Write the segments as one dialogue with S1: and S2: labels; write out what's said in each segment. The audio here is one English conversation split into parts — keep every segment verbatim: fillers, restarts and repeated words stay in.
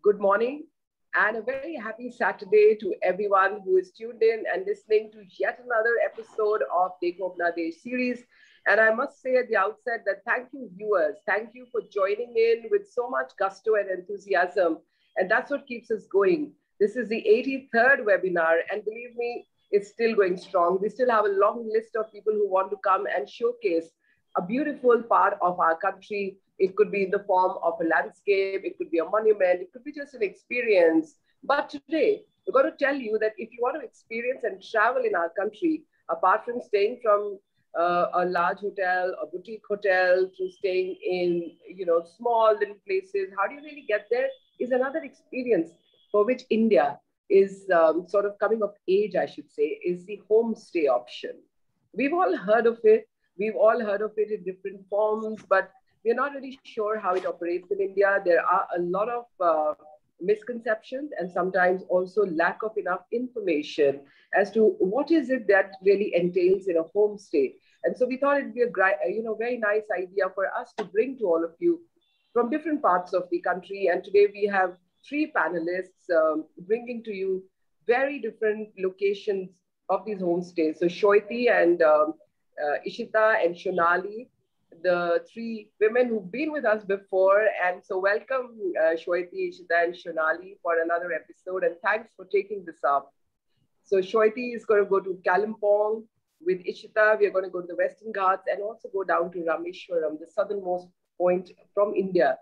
S1: good morning, and a very happy Saturday to everyone who is tuned in and listening to yet another episode of Dekho Apna Desh series. And I must say at the outset that thank you, viewers. Thank you for joining in with so much gusto and enthusiasm. And that's what keeps us going. This is the eighty-third webinar, and believe me, it's still going strong. We still have a long list of people who want to come and showcase a beautiful part of our country. It could be in the form of a landscape, it could be a monument, it could be just an experience. But today, we're going to tell you that if you want to experience and travel in our country, apart from staying from uh, a large hotel, a boutique hotel, to staying in, you know, small little places, how do you really get there is another experience for which India is um, sort of coming of age, I should say, is the homestay option. We've all heard of it. We've all heard of it in different forms, but we're not really sure how it operates in India. There are a lot of uh, misconceptions and sometimes also lack of enough information as to what is it that really entails in a homestay. And so we thought it'd be a you know very nice idea for us to bring to all of you from different parts of the country. And today we have three panelists um, bringing to you very different locations of these homestays. So Shweti and um, uh, Ishita and Shonali, the three women who've been with us before. And so welcome uh, Shweti, Ishita and Shonali for another episode. And thanks for taking this up. So Shweti is going to go to Kalimpong. With Ishita, we are going to go to the Western Ghats and also go down to Rameshwaram, the southernmost point from India.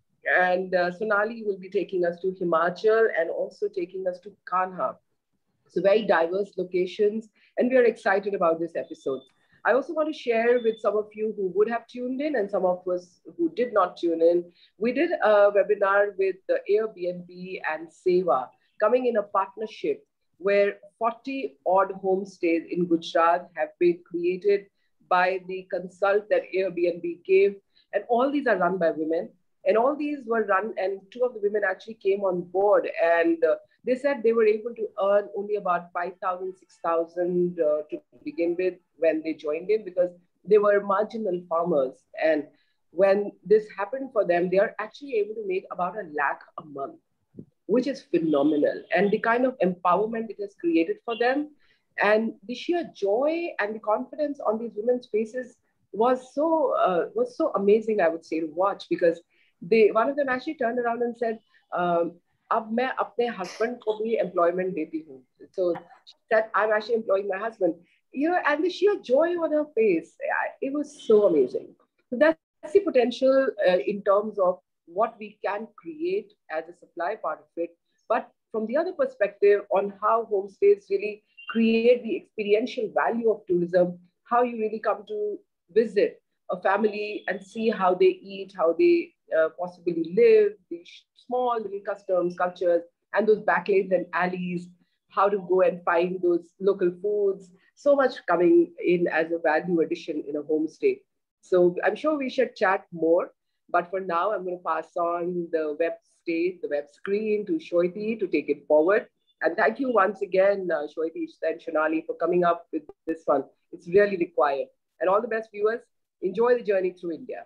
S1: And uh, Sonali will be taking us to Himachal and also taking us to Kanha. So very diverse locations, and we are excited about this episode. I also want to share with some of you who would have tuned in and some of us who did not tune in. We did a webinar with the Airbnb and Seva coming in a partnership where forty odd homestays in Gujarat have been created by the consult that Airbnb gave. And all these are run by women. And all these were run, and two of the women actually came on board, and uh, they said they were able to earn only about five thousand, six thousand uh, to begin with when they joined in, because they were marginal farmers. And when this happened for them, they are actually able to make about a lakh a month, which is phenomenal. And the kind of empowerment it has created for them, and the sheer joy and the confidence on these women's faces was so uh, was so amazing, I would say, to watch, because they one of them actually turned around and said, um, अब मैं अपने husband को भी employment देती हूँ. So that I'm actually employing my husband. You know, and the sheer joy on her face, it was so amazing. So that's the potential uh, in terms of what we can create as a supply part of it. But from the other perspective on how homestays really create the experiential value of tourism, how you really come to visit a family and see how they eat, how they uh, possibly live, these small little customs, cultures, and those back lanes and alleys, how to go and find those local foods. So much coming in as a value addition in a homestay. So I'm sure we should chat more. But for now, I'm going to pass on the web stage, the web screen to Shweti to take it forward. And thank you once again, uh, Shweti and Shonali, for coming up with this one. It's really required. And all the best, viewers. Enjoy the journey through India.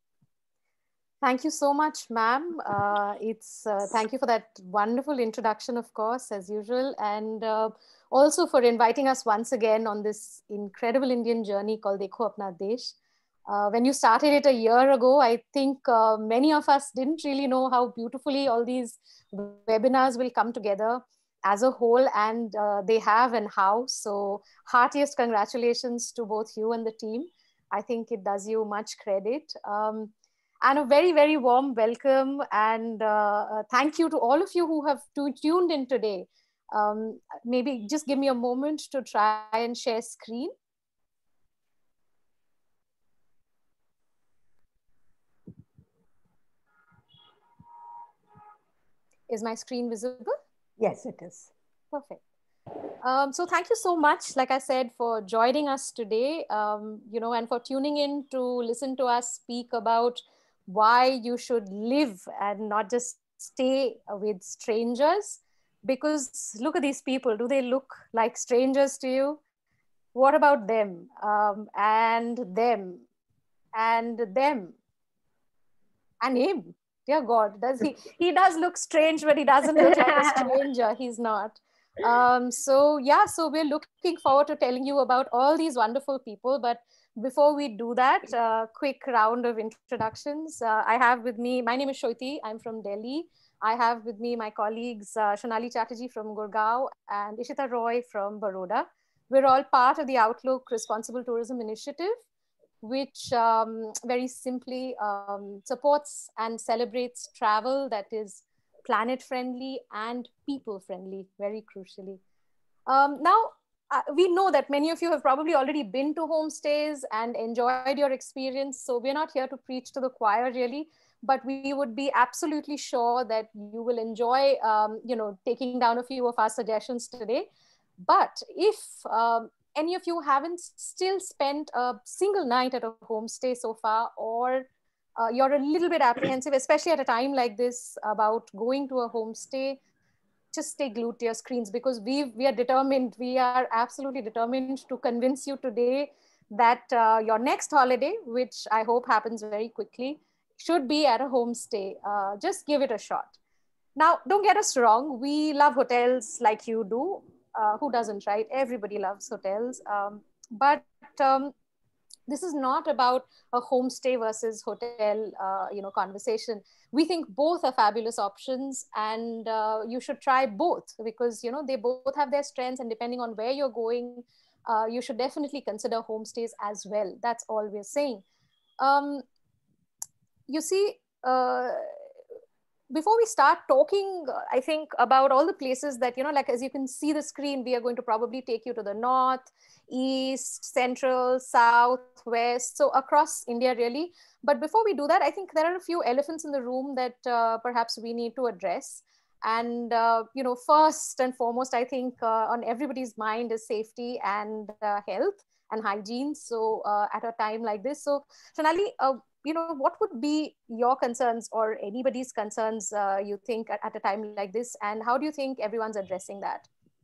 S2: Thank you so much, ma'am. Uh, it's uh, thank you for that wonderful introduction, of course, as usual, and uh, also for inviting us once again on this incredible Indian journey called Dekho Apna Desh. Uh, when you started it a year ago, I think uh, many of us didn't really know how beautifully all these webinars will come together as a whole, and uh, they have, and how. So heartiest congratulations to both you and the team. I think it does you much credit. Um, and a very, very warm welcome and uh, thank you to all of you who have tuned in today. Um, maybe just give me a moment to try and share screen. Is my screen visible?
S3: Yes, it is.
S2: Perfect. Um, so thank you so much, like I said, for joining us today, um, you know, and for tuning in to listen to us speak about why you should live and not just stay with strangers. Because look at these people, do they look like strangers to you? What about them? Um, and them, and them, and him Dear God, does he? He does look strange, but he doesn't look like a stranger. He's not. Um, so yeah, so we're looking forward to telling you about all these wonderful people. But before we do that, uh, quick round of introductions. Uh, I have with me, my name is Shruti. I'm from Delhi. I have with me my colleagues uh, Shonali Chatterjee from Gurgaon and Ishita Roy from Baroda. We're all part of the Outlook Responsible Tourism Initiative, which um, very simply um, supports and celebrates travel that is planet friendly and people friendly, very crucially. Um, now, uh, we know that many of you have probably already been to homestays and enjoyed your experience. So we're not here to preach to the choir really, but we would be absolutely sure that you will enjoy, um, you know, taking down a few of our suggestions today. But if um, any of you haven't still spent a single night at a homestay so far, or uh, you're a little bit apprehensive, especially at a time like this, about going to a homestay, just stay glued to your screens, because we we are determined, we are absolutely determined to convince you today that uh, your next holiday, which I hope happens very quickly, should be at a homestay. Uh, just give it a shot. Now, don't get us wrong, we love hotels like you do. Uh, who doesn't, right? Everybody loves hotels. Um, but um, this is not about a homestay versus hotel, uh, you know, conversation. We think both are fabulous options, and uh, you should try both, because you know they both have their strengths, and depending on where you're going, uh, you should definitely consider homestays as well. That's all we're saying. Um, you see, uh, before we start talking, uh, I think about all the places that, you know, like as you can see the screen, we are going to probably take you to the north, east, central, south, west, so across India really. But before we do that, I think there are a few elephants in the room that uh, perhaps we need to address. And, uh, you know, first and foremost, I think uh, on everybody's mind is safety and uh, health and hygiene. So uh, at a time like this, so Shonali, uh, you know, what would be your concerns or anybody's concerns, uh, you think, at, at a time like this? And how do you think everyone's addressing that?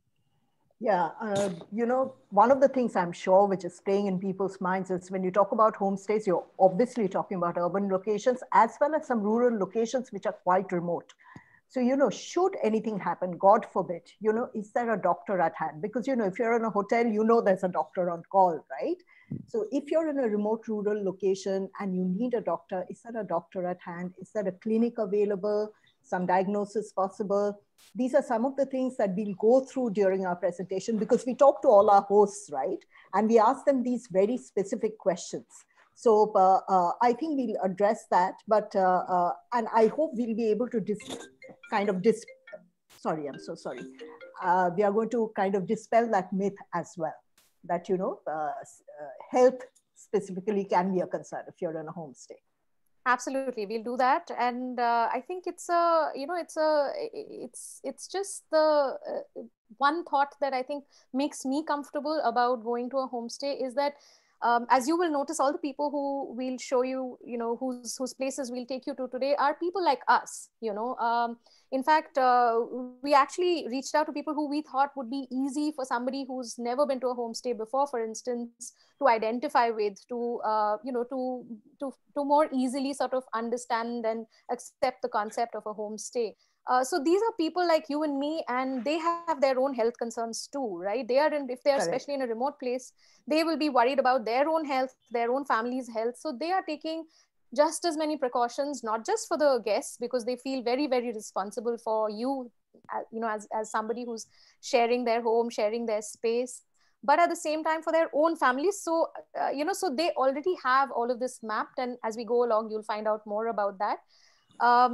S3: Yeah, uh, you know, one of the things I'm sure which is playing in people's minds is when you talk about homestays, you're obviously talking about urban locations as well as some rural locations which are quite remote. So, you know, should anything happen, God forbid, you know, is there a doctor at hand? Because, you know, if you're in a hotel, you know, there's a doctor on call, right? So if you're in a remote rural location and you need a doctor, is there a doctor at hand? Is there a clinic available? Some diagnosis possible? These are some of the things that we'll go through during our presentation, because we talk to all our hosts, right? And we ask them these very specific questions. So uh, uh, I think we'll address that, but, uh, uh, and I hope we'll be able to dis kind of dis, sorry, I'm so sorry. Uh, we are going to kind of dispel that myth as well, that, you know, uh, uh, health specifically can be a concern if you're in a homestay.
S2: Absolutely, we'll do that. And uh, I think it's a, you know, it's a, it's, it's just the uh, one thought that I think makes me comfortable about going to a homestay is that Um, as you will notice, all the people who will show you, you know, whose whose places we'll take you to today are people like us, you know. Um, in fact, uh, we actually reached out to people who we thought would be easy for somebody who's never been to a homestay before, for instance, to identify with, to, uh, you know, to, to, to more easily sort of understand and accept the concept of a homestay. Uh, so these are people like you and me, and they have their own health concerns too, right? They are in, if they are
S3: Correct.
S2: especially in a remote place, they will be worried about their own health, their own family's health. So they are taking just as many precautions, not just for the guests, because they feel very, very responsible for you, you know, as, as somebody who's sharing their home, sharing their space, but at the same time for their own families. So, uh, you know, so they already have all of this mapped. And as we go along, you'll find out more about that. Um,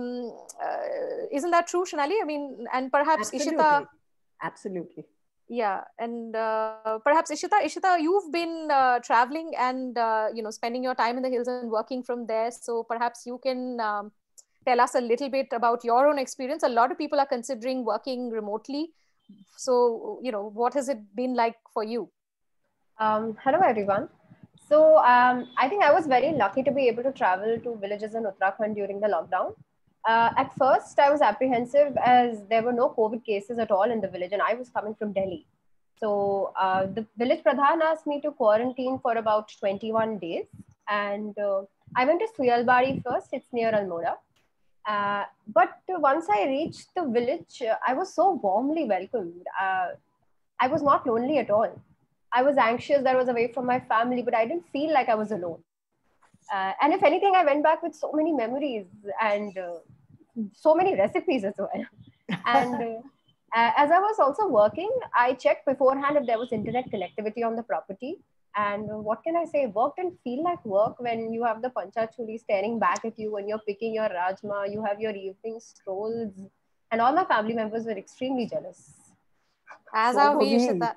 S2: uh, isn't that true, Shonali? I mean, and perhaps
S3: Absolutely.
S2: Ishita.
S3: Absolutely.
S2: Yeah, and uh, perhaps Ishita, Ishita, you've been uh, traveling and uh, you know, spending your time in the hills and working from there. So perhaps you can um, tell us a little bit about your own experience. A lot of people are considering working remotely. So, you know, what has it been like for you?
S4: Um, hello, everyone. So um, I think I was very lucky to be able to travel to villages in Uttarakhand during the lockdown. Uh, at first, I was apprehensive as there were no COVID cases at all in the village, and I was coming from Delhi. So uh, the village pradhan asked me to quarantine for about twenty-one days. And uh, I went to Suyalbari first. It's near Almora. Uh, but once I reached the village, uh, I was so warmly welcomed. Uh, I was not lonely at all. I was anxious that I was away from my family, but I didn't feel like I was alone. Uh, and if anything, I went back with so many memories and uh, so many recipes as well. And uh, as I was also working, I checked beforehand if there was internet connectivity on the property. And uh, what can I say? Work didn't feel like work when you have the panchachuli staring back at you, when you're picking your rajma, you have your evening strolls. And all my family members were extremely jealous.
S2: As
S3: So
S2: are
S3: were
S2: we,
S3: we.
S2: Ishita.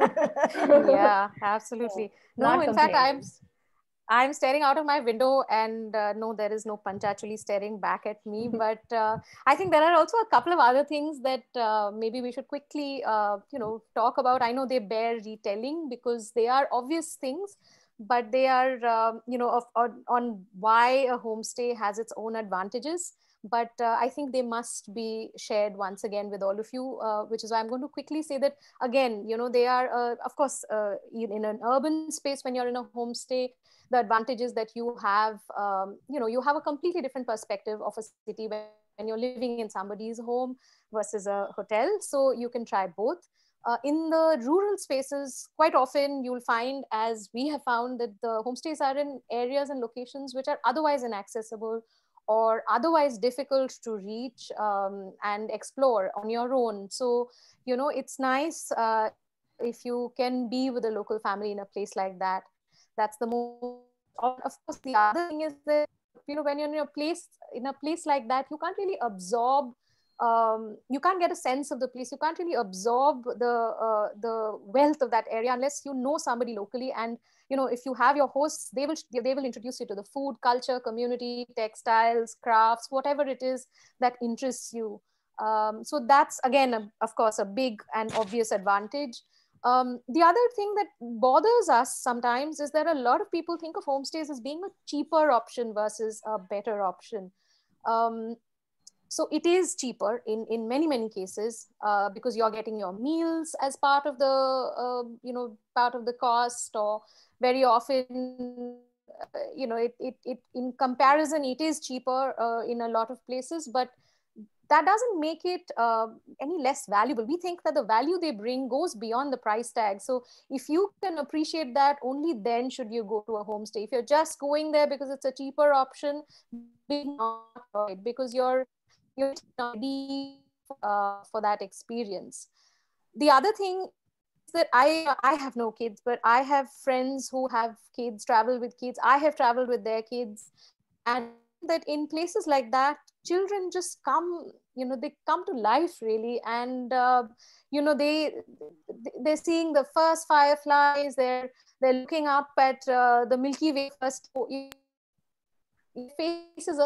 S2: Yeah, absolutely. No,
S4: Not
S2: in fact, I'm
S4: complaining.
S2: I'm staring out of my window, and uh, no, there is no punch actually staring back at me. But uh, I think there are also a couple of other things that uh, maybe we should quickly, uh, you know, talk about. I know they bear retelling because they are obvious things, but they are, um, you know, of, on, on why a homestay has its own advantages. But uh, I think they must be shared once again with all of you, uh, which is why I'm going to quickly say that again, you know, they are, uh, of course, uh, in, in an urban space when you're in a homestay, the advantages that you have, um, you know, you have a completely different perspective of a city when you're living in somebody's home versus a hotel. So you can try both. Uh, in the rural spaces, quite often you'll find, as we have found, that the homestays are in areas and locations which are otherwise inaccessible or otherwise difficult to reach um, and explore on your own. So, you know, it's nice uh, if you can be with a local family in a place like that. That's the most important. Of course, the other thing is that, you know, when you're in a place in a place like that, you can't really absorb, um, you can't get a sense of the place, you can't really absorb the uh, the wealth of that area unless you know somebody locally. And you know, if you have your hosts, they will they will introduce you to the food, culture, community, textiles, crafts, whatever it is that interests you. Um, so that's again a, of course a big and obvious advantage. Um, the other thing that bothers us sometimes is that a lot of people think of homestays as being a cheaper option versus a better option. Um, so it is cheaper in, in many, many cases uh, because you're getting your meals as part of the, uh, you know, part of the cost, or very often, uh, you know, it, it, it, in comparison, it is cheaper uh, in a lot of places, but that doesn't make it uh, any less valuable. We think that the value they bring goes beyond the price tag. So if you can appreciate that, only then should you go to a homestay. If you're just going there because it's a cheaper option, maybe not enjoy it because you're you're not ready uh, for that experience. The other thing is that I I have no kids, but I have friends who have kids, travel with kids. I have traveled with their kids, and I find that in places like that, children just come, you know, they come to life really, and uh, you know, they they're seeing the first fireflies, they're they're looking up at uh, the Milky Way first. So, you know, their faces of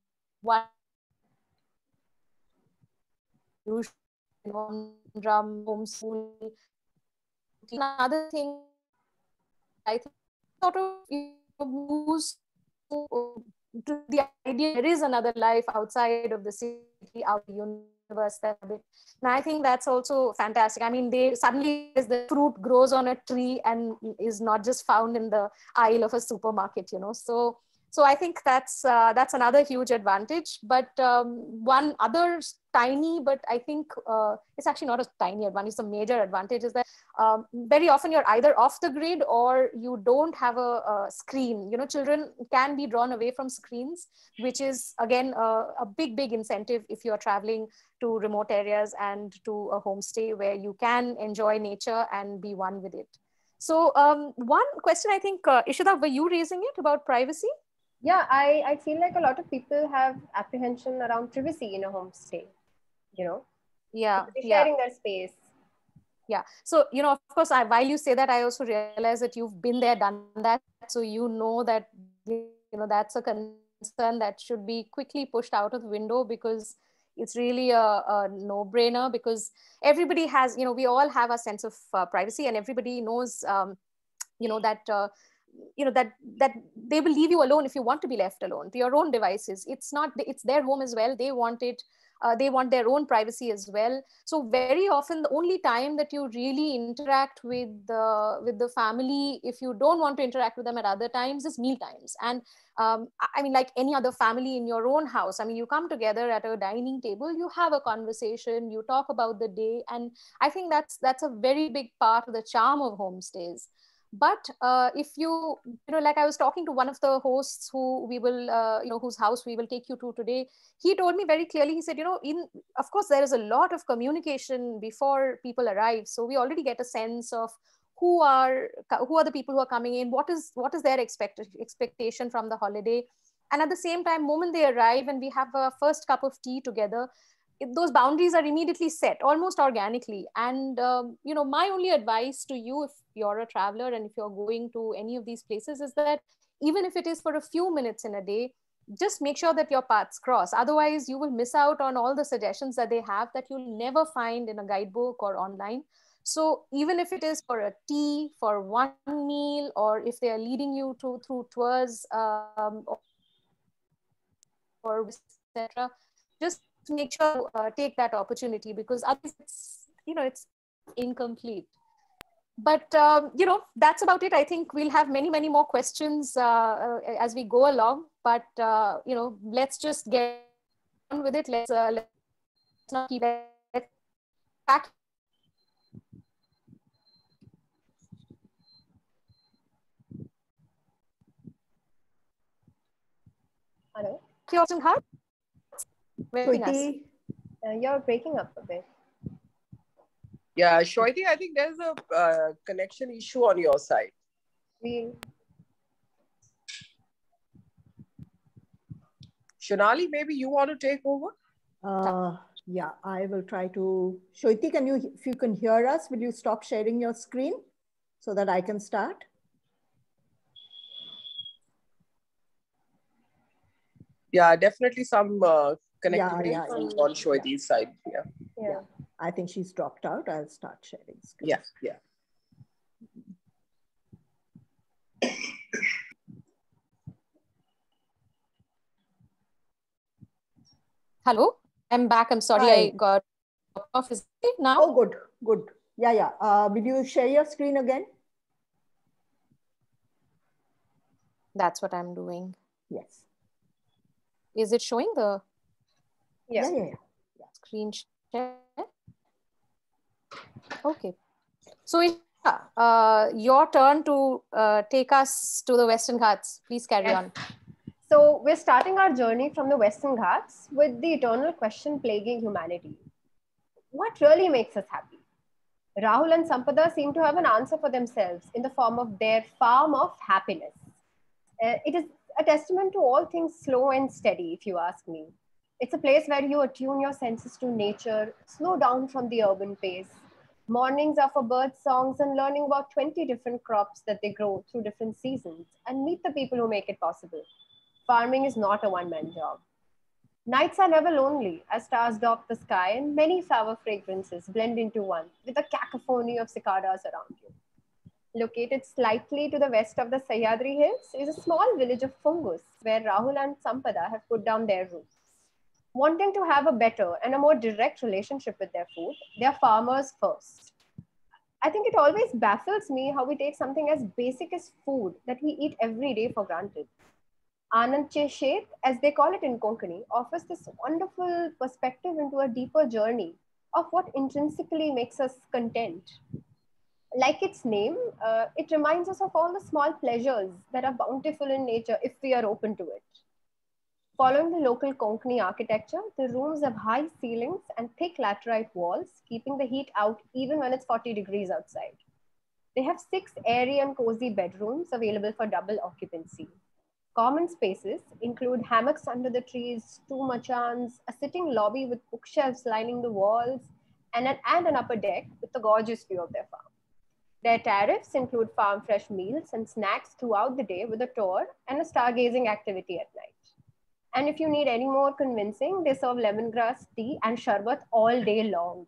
S2: drum, homeschool. Another thing I think sort of, you know, moves to, to the idea there is another life outside of the city, out of the universe. That bit. And I think that's also fantastic. I mean, they suddenly the fruit grows on a tree and is not just found in the aisle of a supermarket, you know. So so I think that's uh, that's another huge advantage. But um, one other tiny, but I think uh, it's actually not a tiny advantage, it's a major advantage, is that um, very often you're either off the grid or you don't have a, a screen. You know, children can be drawn away from screens, which is again a, a big, big incentive if you're traveling to remote areas and to a homestay where you can enjoy nature and be one with it. So um, one question I think, uh, Ishita, were you raising it about privacy?
S4: Yeah, I, I feel like a lot of people have apprehension around privacy in a homestay, you know,
S2: Yeah,
S4: because they're
S2: yeah.
S4: sharing their space.
S2: Yeah. So, you know, of course, I, while you say that, I also realize that you've been there, done that. So you know that, you know, that's a concern that should be quickly pushed out of the window, because it's really a, a no-brainer, because everybody has, you know, we all have a sense of uh, privacy, and everybody knows, um, you know, that, uh, you know, that, that they will leave you alone if you want to be left alone to your own devices. It's not, it's their home as well. They want it Uh, they want their own privacy as well. So very often the only time that you really interact with the, with the family, if you don't want to interact with them at other times, is meal times. And um, I mean, like any other family in your own house, I mean, you come together at a dining table, you have a conversation, you talk about the day. And I think that's, that's a very big part of the charm of homestays. But uh, if you, you know, like I was talking to one of the hosts who we will, uh, you know, whose house we will take you to today, he told me very clearly, he said, you know, in, of course, there is a lot of communication before people arrive. So we already get a sense of who are, who are the people who are coming in, what is, what is their expect, expectation from the holiday. And at the same time, moment they arrive and we have a first cup of tea together, those boundaries are immediately set almost organically. And um, you know, my only advice to you, if you're a traveler and if you're going to any of these places, is that even if it is for a few minutes in a day, just make sure that your paths cross. Otherwise you will miss out on all the suggestions that they have that you'll never find in a guidebook or online. So even if it is for a tea, for one meal, or if they are leading you to through tours um, or et cetera, just make sure to uh, take that opportunity, because otherwise it's, you know, it's incomplete. But um, you know, that's about it. I think we'll have many, many more questions uh, uh, as we go along. But uh, you know, let's just get on with it. Let's uh, let's not keep it back.
S4: Hello.
S2: Curiosity Heart.
S3: Shweti,
S4: Uh, you're breaking up a bit.
S1: Yeah, Shweti, I think there's a uh, connection issue on your side.
S4: We...
S1: Shonali, maybe you want to take over?
S3: Uh, yeah, I will try to. Shweti, can you, if you can hear us, will you stop sharing your screen so that I can start?
S1: Yeah, definitely some uh, connectivity
S3: yeah, yeah,
S1: yeah. on Shweti's
S3: yeah.
S1: side. Yeah.
S4: yeah.
S3: Yeah, I think she's dropped out. I'll start sharing screen.
S1: Yeah, yeah.
S2: Hello, I'm back. I'm sorry,
S3: Hi.
S2: I got off. Is it now?
S3: Oh, good, good. Yeah, yeah. Uh, will you share your screen again?
S2: That's what I'm doing.
S3: Yes.
S2: Is it showing the
S4: Yeah.
S3: Yeah, yeah, yeah.
S2: screen share? Okay. So it's uh, your turn to uh, take us to the Western Ghats. Please carry
S4: Yes.
S2: on.
S4: So we're starting our journey from the Western Ghats with the eternal question plaguing humanity. What really makes us happy? Rahul and Sampada seem to have an answer for themselves in the form of their farm of happiness. Uh, it is a testament to all things slow and steady, if you ask me. It's a place where you attune your senses to nature, slow down from the urban pace. Mornings are for bird songs and learning about twenty different crops that they grow through different seasons, and meet the people who make it possible. Farming is not a one-man job. Nights are never lonely as stars dot the sky and many flower fragrances blend into one with a cacophony of cicadas around you. Located slightly to the west of the Sahyadri Hills is a small village of Fungus where Rahul and Sampada have put down their roots. Wanting to have a better and a more direct relationship with their food, they are farmers first. I think it always baffles me how we take something as basic as food that we eat every day for granted. Anand Che Shet, as they call it in Konkani, offers this wonderful perspective into a deeper journey of what intrinsically makes us content. Like its name, uh, it reminds us of all the small pleasures that are bountiful in nature if we are open to it. Following the local Konkani architecture, the rooms have high ceilings and thick laterite walls, keeping the heat out even when it's forty degrees outside. They have six airy and cozy bedrooms available for double occupancy. Common spaces include hammocks under the trees, two machans, a sitting lobby with bookshelves lining the walls, and an, and an upper deck with a gorgeous view of their farm. Their tariffs include farm fresh meals and snacks throughout the day with a tour and a stargazing activity at night. And if you need any more convincing, they serve lemongrass tea and sharbat all day long.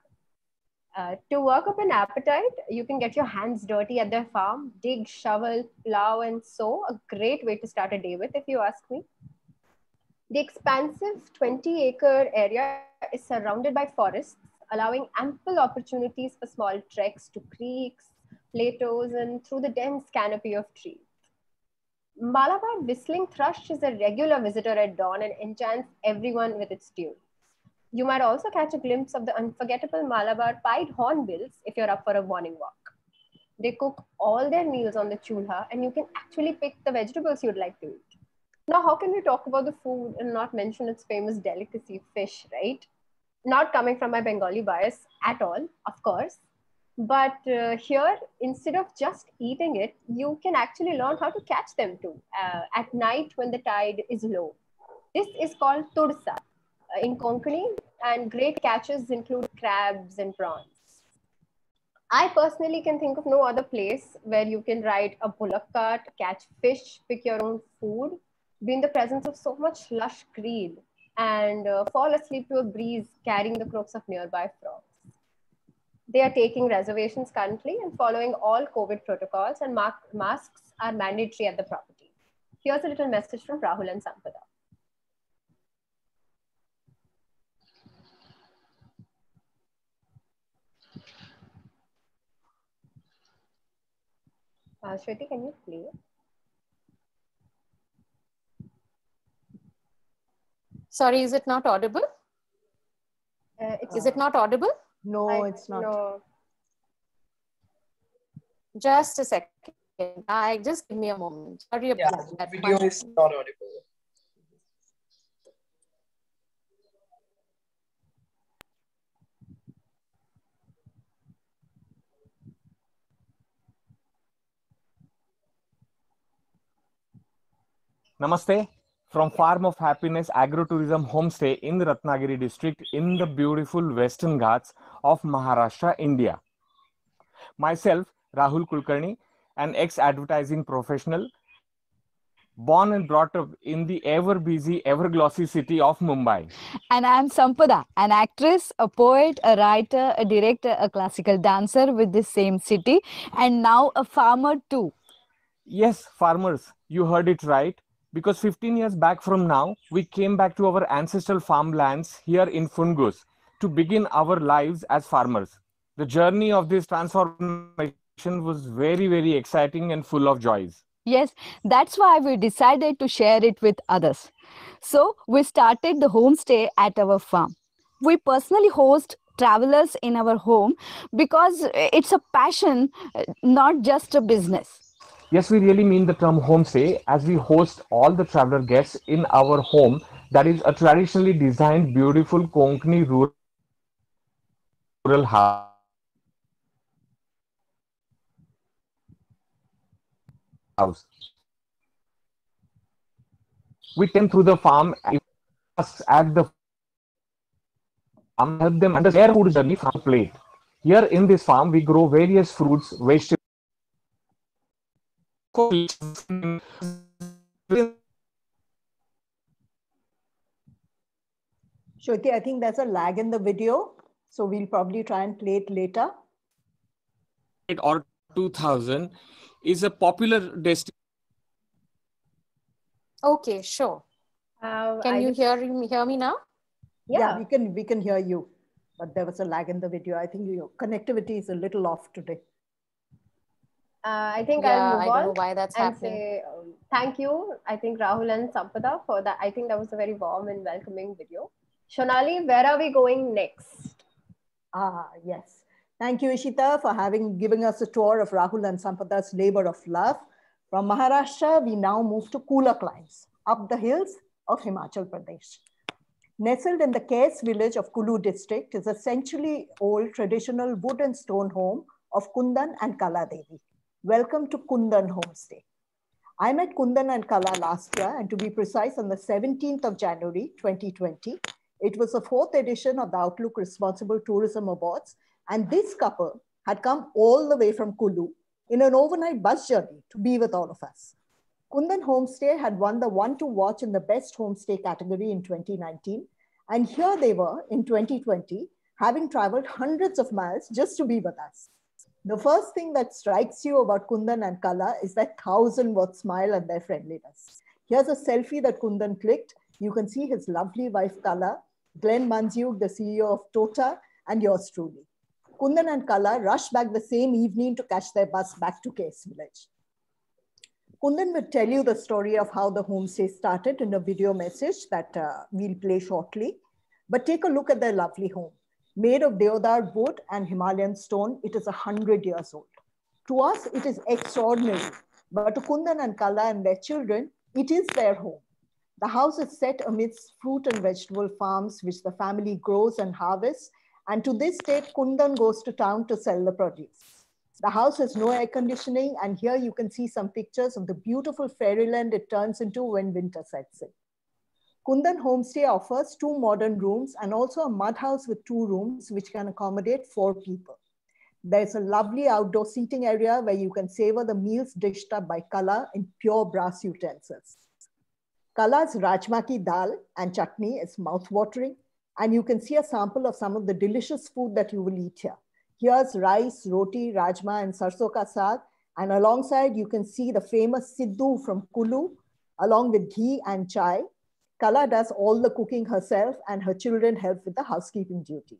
S4: Uh, to work up an appetite, you can get your hands dirty at their farm, dig, shovel, plow, and sow. A great way to start a day with, if you ask me. The expansive twenty acre area is surrounded by forests, allowing ample opportunities for small treks to creeks, plateaus, and through the dense canopy of trees. Malabar whistling thrush is a regular visitor at dawn and enchants everyone with its tune. You might also catch a glimpse of the unforgettable Malabar pied hornbills if you're up for a morning walk. They cook all their meals on the chulha, and you can actually pick the vegetables you'd like to eat. Now, how can we talk about the food and not mention its famous delicacy, fish, right? Not coming from my Bengali bias at all, of course. But uh, here, instead of just eating it, you can actually learn how to catch them too uh, at night when the tide is low. This is called tursa uh, in Konkani, and great catches include crabs and prawns. I personally can think of no other place where you can ride a bullock cart, catch fish, pick your own food, be in the presence of so much lush green, and uh, fall asleep to a breeze carrying the croaks of nearby frogs. They are taking reservations currently and following all COVID protocols, and masks are mandatory at the property. Here's a little message from Rahul and Sampada. Uh, Shweti, can you play?
S2: Sorry, is it not audible?
S4: Uh,
S2: is it not audible?
S3: No, I, it's not. No.
S2: Just a second. I just give me a moment. Sorry about
S5: yeah, that. The video is not audible.
S6: Namaste. From Farm of Happiness Agro-Tourism Homestay in the Ratnagiri district in the beautiful Western Ghats of Maharashtra, India. Myself, Rahul Kulkarni, an ex-advertising professional, born and brought up in the ever-busy, ever-glossy city of Mumbai.
S7: And I'm Sampada, an actress, a poet, a writer, a director, a classical dancer with the same city, and now a farmer too.
S6: Yes, farmers, you heard it right. Because fifteen years back from now, we came back to our ancestral farmlands here in Fungus to begin our lives as farmers. The journey of this transformation was very, very exciting and full of joys.
S7: Yes, that's why we decided to share it with others. So we started the homestay at our farm. We personally host travelers in our home because it's a passion, not just a business.
S6: Yes, we really mean the term homestay as we host all the traveler guests in our home that is a traditionally designed, beautiful Konkani rural house. We tend through the farm at the farm, help them understand their food journey from the plate. Here in this farm, we grow various fruits, vegetables.
S3: Shweti, I think there's a lag in the video, so we'll probably try and play it later.
S6: Or two thousand is a popular destination.
S2: Okay, sure. Uh, can I you just... hear me, hear me now?
S3: Yeah. yeah, we can we can hear you, but there was a lag in the video. I think your connectivity is a little off today.
S4: Uh, I think
S2: yeah,
S4: I'll move
S2: I don't
S4: on
S2: know why that's
S4: and
S2: happening.
S4: say um, thank you. I think Rahul and Sampada for that. I think that was a very warm and welcoming video. Shonali, where are we going next?
S3: Ah, yes. Thank you, Ishita, for having given us a tour of Rahul and Sampada's labor of love. From Maharashtra, we now move to cooler climes, up the hills of Himachal Pradesh. Nestled in the Kes village of Kulu district is a century-old traditional wood and stone home of Kundan and Kala Devi. Welcome to Kundan Homestay. I met Kundan and Kala last year, and to be precise, on the seventeenth of January, twenty twenty. It was the fourth edition of the Outlook Responsible Tourism Awards, and this couple had come all the way from Kulu in an overnight bus journey to be with all of us. Kundan Homestay had won the One to Watch in the Best Homestay category in twenty nineteen, and here they were in twenty twenty, having traveled hundreds of miles just to be with us. The first thing that strikes you about Kundan and Kala is their thousand-word smile and their friendliness. Here's a selfie that Kundan clicked You can see his lovely wife Kala, Glenn Manziuk, the C E O of Tota, and yours truly. Kundan and Kala rushed back the same evening to catch their bus back to K S Village. Kundan will tell you the story of how the homestay started in a video message that uh, we'll play shortly. But take a look at their lovely home. Made of deodar wood and Himalayan stone, it is one hundred years old. To us, it is extraordinary. But to Kundan and Kala and their children, it is their home. The house is set amidst fruit and vegetable farms, which the family grows and harvests. And to this date, Kundan goes to town to sell the produce. The house has no air conditioning, and here you can see some pictures of the beautiful fairyland it turns into when winter sets in. Kundan Homestay offers two modern rooms and also a mud house with two rooms, which can accommodate four people. There's a lovely outdoor seating area where you can savor the meals dished up by Kala in pure brass utensils. Kala's rajma ki dal and chutney is mouth-watering, and you can see a sample of some of the delicious food that you will eat here. Here's rice, roti, rajma, and sarso ka saag. And alongside, you can see the famous Siddu from Kulu, along with ghee and chai. Kala does all the cooking herself, and her children help with the housekeeping duties.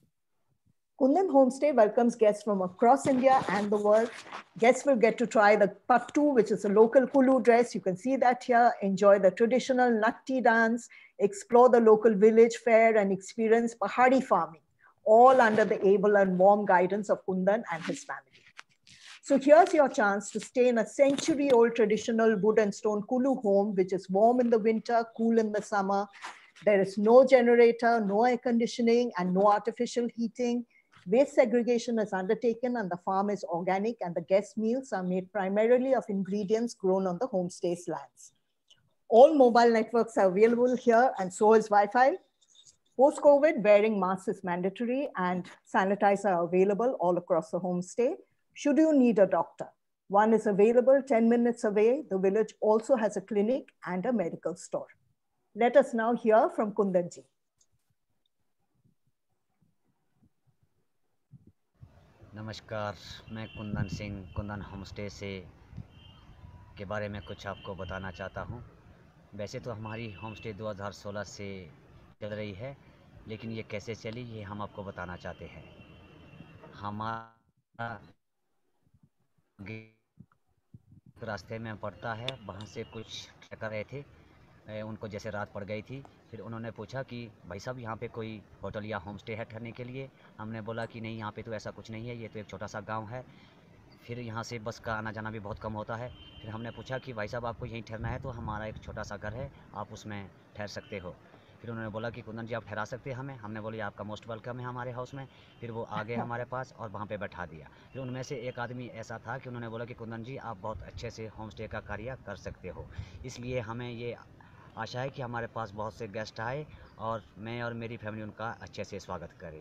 S3: Kundan Homestay welcomes guests from across India and the world. Guests will get to try the pattu, which is a local Kulu dress. You can see that here. Enjoy the traditional Natti dance, explore the local village fair, and experience Pahari farming, all under the able and warm guidance of Kundan and his family. So here's your chance to stay in a century-old traditional wood and stone Kulu home, which is warm in the winter, cool in the summer. There is no generator, no air conditioning, and no artificial heating. Waste segregation is undertaken, and the farm is organic, and the guest meals are made primarily of ingredients grown on the homestay's lands. All mobile networks are available here, and so is Wi-Fi. Post-COVID, wearing masks is mandatory, and sanitizers are available all across the homestay. Should you need a doctor, one is available ten minutes away. The village also has a clinic and a medical store. Let us now hear from Kundan ji.
S8: नमस्कार, मैं Kundan Singh Kundan homestay से के बारे में कुछ आपको बताना चाहता हूं। वैसे तो हमारी होमस्टे दो हज़ार सोलह से चल रही है, लेकिन ये कैसे चली ये हम आपको बताना चाहते हैं। हमारा रास्ते में पड़ता है, वहाँ से कुछ ट्रैकर रहे थे, उनको जैसे रात पड़ गई थी, फिर उन्होंने पूछा कि भाई साहब यहाँ पे कोई होटल या होम स्टे है ठहरने के लिए। हमने बोला कि नहीं, यहाँ पे तो ऐसा कुछ नहीं है, ये तो एक छोटा सा गांव है। फिर यहाँ से बस का आना जाना भी बहुत कम होता है। फिर हमने पूछा कि भाई साहब आपको यहीं ठहरना है, तो हमारा एक छोटा सा घर है, आप उसमें ठहर सकते हो। फिर उन्होंने बोला कि कुंदन जी आप ठहरा सकते हैं हमें। हमने बोला आपका मोस्ट वेलकम है हमारे हाउस में। फिर वो आ गए हमारे पास और वहाँ पे बैठा दिया। फिर उनमें से एक आदमी ऐसा था कि उन्होंने बोला कि कुंदन जी आप बहुत अच्छे से होम स्टे का कार्य कर सकते हो, इसलिए हमें ये आशा है कि हमारे पास बहुत से गेस्ट आए और मैं और मेरी फैमिली उनका अच्छे से स्वागत करे।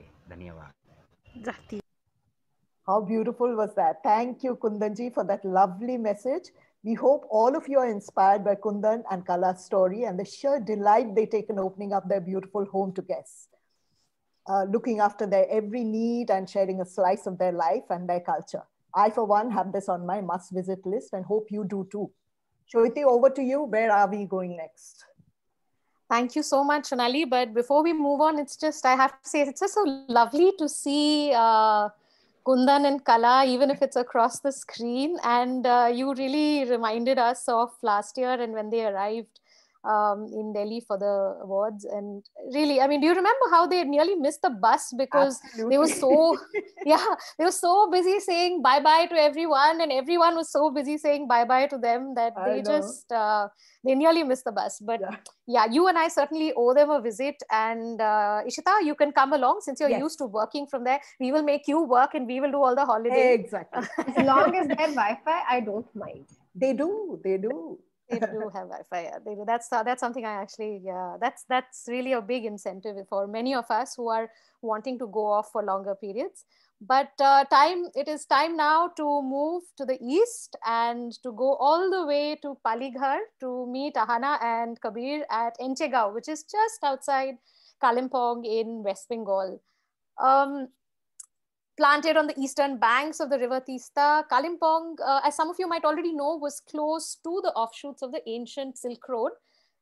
S8: धन्यवाद।
S3: How beautiful was that? Thank you, Kundan ji, for that lovely message. We hope all of you are inspired by Kundan and Kala's story and the sheer delight they take in opening up their beautiful home to guests, uh, looking after their every need and sharing a slice of their life and their culture. I, for one, have this on my must-visit list and hope you do too. Shoiti, over to you. Where are we going next?
S2: Thank you so much, Sonali. But before we move on, it's just, I have to say, it's just so lovely to see uh, Kundan and Kala, even if it's across the screen. And uh, you really reminded us of last year and when they arrived um, in Delhi for the awards. And really, I mean, do you remember how they nearly missed the bus because Absolutely. they were so, yeah, they were so busy saying bye-bye to everyone, and everyone was so busy saying bye-bye to them that I they know. just, uh, they nearly missed the bus. But yeah. yeah, you and I certainly owe them a visit. And uh, Ishita, you can come along since you're yes. used to working from there. We will make you work and we will do all the holidays.
S3: Exactly.
S4: As long as they have Wi-Fi, I don't mind.
S3: They do, they do.
S2: They do have Wi-Fi. Yeah, they do. That's uh, that's something I actually, yeah, that's that's really a big incentive for many of us who are wanting to go off for longer periods. But uh, time, it is time now to move to the east and to go all the way to Palighar to meet Ahana and Kabir at Enchegao, which is just outside Kalimpong in West Bengal. Um, Planted on the eastern banks of the river Tista, Kalimpong, uh, as some of you might already know, was close to the offshoots of the ancient Silk Road.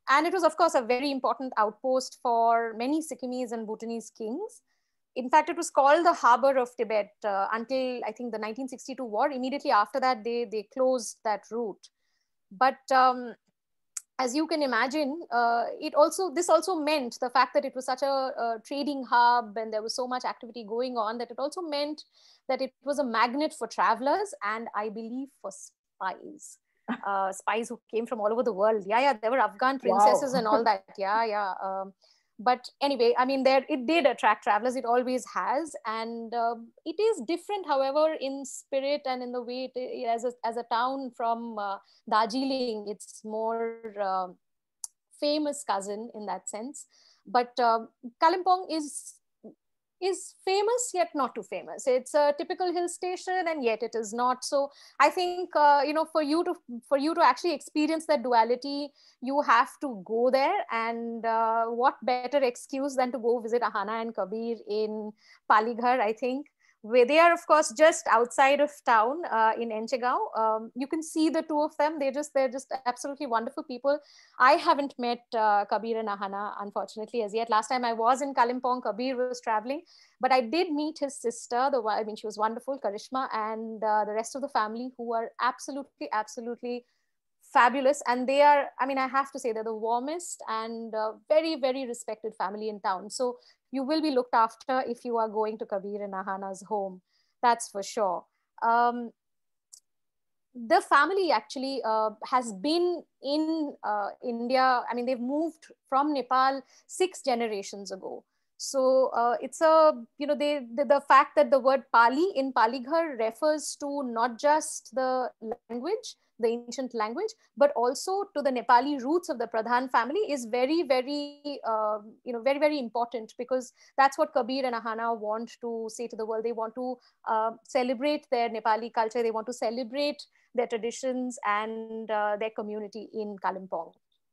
S2: and it was, of course, a very important outpost for many Sikkimese and Bhutanese kings. In fact, it was called the harbor of Tibet uh, until, I think, the nineteen sixty-two war. Immediately after that, they, they closed that route. But um, as you can imagine, uh, it also, this also meant the fact that it was such a, a trading hub and there was so much activity going on, that it also meant that it was a magnet for travelers and, I believe, for spies. Uh, spies who came from all over the world. Yeah, yeah, there were Afghan princesses wow. and all that. Yeah, yeah. Um, but anyway, I mean, there it did attract travelers. It always has, and uh, it is different, however, in spirit and in the way it, as a as a town from uh, Darjeeling. It's more uh, famous cousin in that sense. But uh, Kalimpong is is famous yet not too famous. It's a typical hill station and yet it is not. So I think uh, you know, for you to for you to actually experience that duality, you have to go there. And uh, what better excuse than to go visit Ahana and Kabir in Palighar, I think, where they are, of course, just outside of town uh, in Enchegaon. Um, you can see the two of them. They're just, they're just absolutely wonderful people. I haven't met uh, Kabir and Ahana, unfortunately, as yet. Last time I was in Kalimpong, Kabir was traveling, but I did meet his sister. The, I mean, she was wonderful, Karishma, and uh, the rest of the family, who are absolutely, absolutely fabulous. And they are, I mean, I have to say, they're the warmest and uh, very, very respected family in town. So you will be looked after if you are going to Kabir and Ahana's home. That's for sure. Um, the family actually uh, has been in uh, India. I mean, they've moved from Nepal six generations ago. So uh, it's a, you know, they, the, the fact that the word Pali in Palighar refers to not just the language, the ancient language, but also to the Nepali roots of the Pradhan family is very, very, uh, you know, very, very important, because that's what Kabir and Ahana want to say to the world. They want to uh, celebrate their Nepali culture. They want to celebrate their traditions and uh, their community in Kalimpong.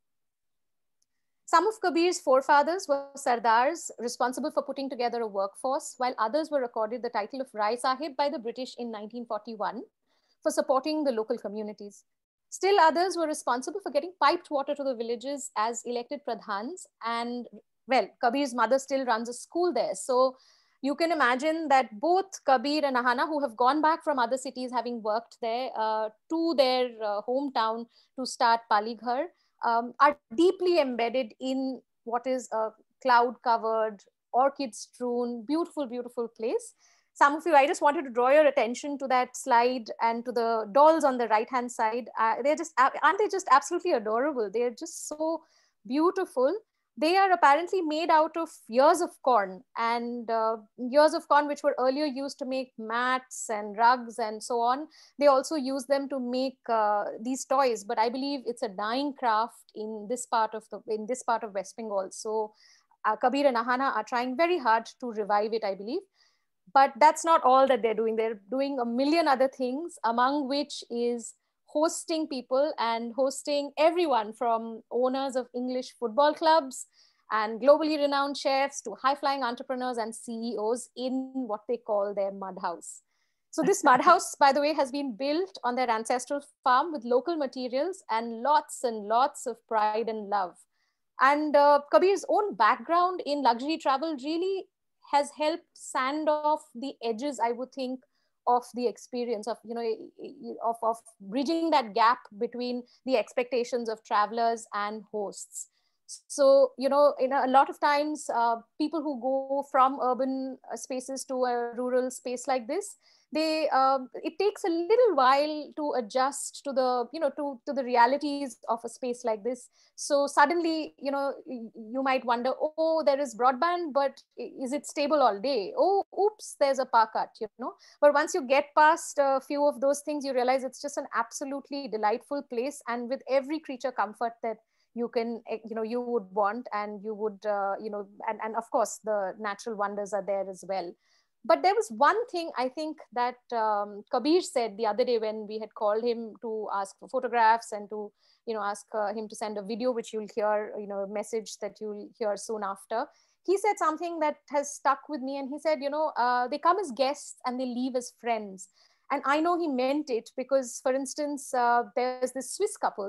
S2: Some of Kabir's forefathers were Sardars responsible for putting together a workforce, while others were accorded the title of Rai Sahib by the British in nineteen forty-one for supporting the local communities. Still others were responsible for getting piped water to the villages as elected pradhans. And well, Kabir's mother still runs a school there. So you can imagine that both Kabir and Ahana, who have gone back from other cities having worked there uh, to their uh, hometown to start Palighar, um, are deeply embedded in what is a cloud-covered, orchid-strewn, beautiful, beautiful place. Some of you, I just wanted to draw your attention to that slide and to the dolls on the right-hand side. Uh, they're just, aren't they just absolutely adorable? They're just so beautiful. They are apparently made out of ears of corn, and uh, ears of corn, which were earlier used to make mats and rugs and so on. They also use them to make uh, these toys, but I believe it's a dying craft in this part of the, in this part of West Bengal. So uh, Kabir and Ahana are trying very hard to revive it, I believe. But that's not all that they're doing. They're doing a million other things, among which is hosting people and hosting everyone from owners of English football clubs and globally renowned chefs to high-flying entrepreneurs and C E Os in what they call their mud house. So this mud house, by the way, has been built on their ancestral farm with local materials and lots and lots of pride and love. And uh, Kabir's own background in luxury travel really has helped sand off the edges, I would think, of the experience of, you know, of, of bridging that gap between the expectations of travelers and hosts. So, you know, in a, a lot of times, uh, people who go from urban spaces to a rural space like this, they, um, it takes a little while to adjust to the, you know, to, to the realities of a space like this. So suddenly, you know, you might wonder, oh, there is broadband, but is it stable all day? Oh, oops, there's a power cut, you know. But once you get past a few of those things, you realize it's just an absolutely delightful place, and with every creature comfort that you can, you know, you would want, and you would, uh, you know, and, and of course the natural wonders are there as well. But there was one thing I think that um, Kabir said the other day when we had called him to ask for photographs and to, you know, ask uh, him to send a video, which you'll hear, you know, a message that you'll hear soon after. He said something that has stuck with me, and he said, you know, uh, they come as guests and they leave as friends. And I know he meant it because, for instance, uh, there's this Swiss couple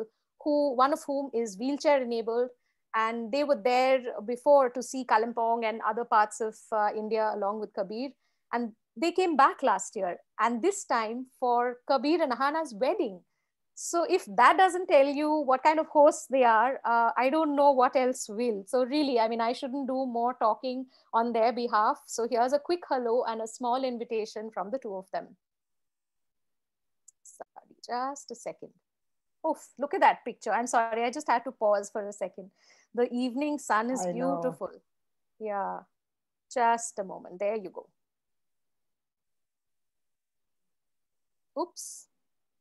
S2: who one of whom is wheelchair enabled, and they were there before to see Kalimpong and other parts of uh, India along with Kabir, and they came back last year, and this time for Kabir and Ahana's wedding. So if that doesn't tell you what kind of hosts they are, uh, I don't know what else will. So really, I mean, I shouldn't do more talking on their behalf. So here's a quick hello and a small invitation from the two of them. Sorry, just a second. Oof, look at that picture. I'm sorry, I just had to pause for a second. The evening sun is
S3: I know.
S2: beautiful. Yeah, just a moment. There you go. Oops.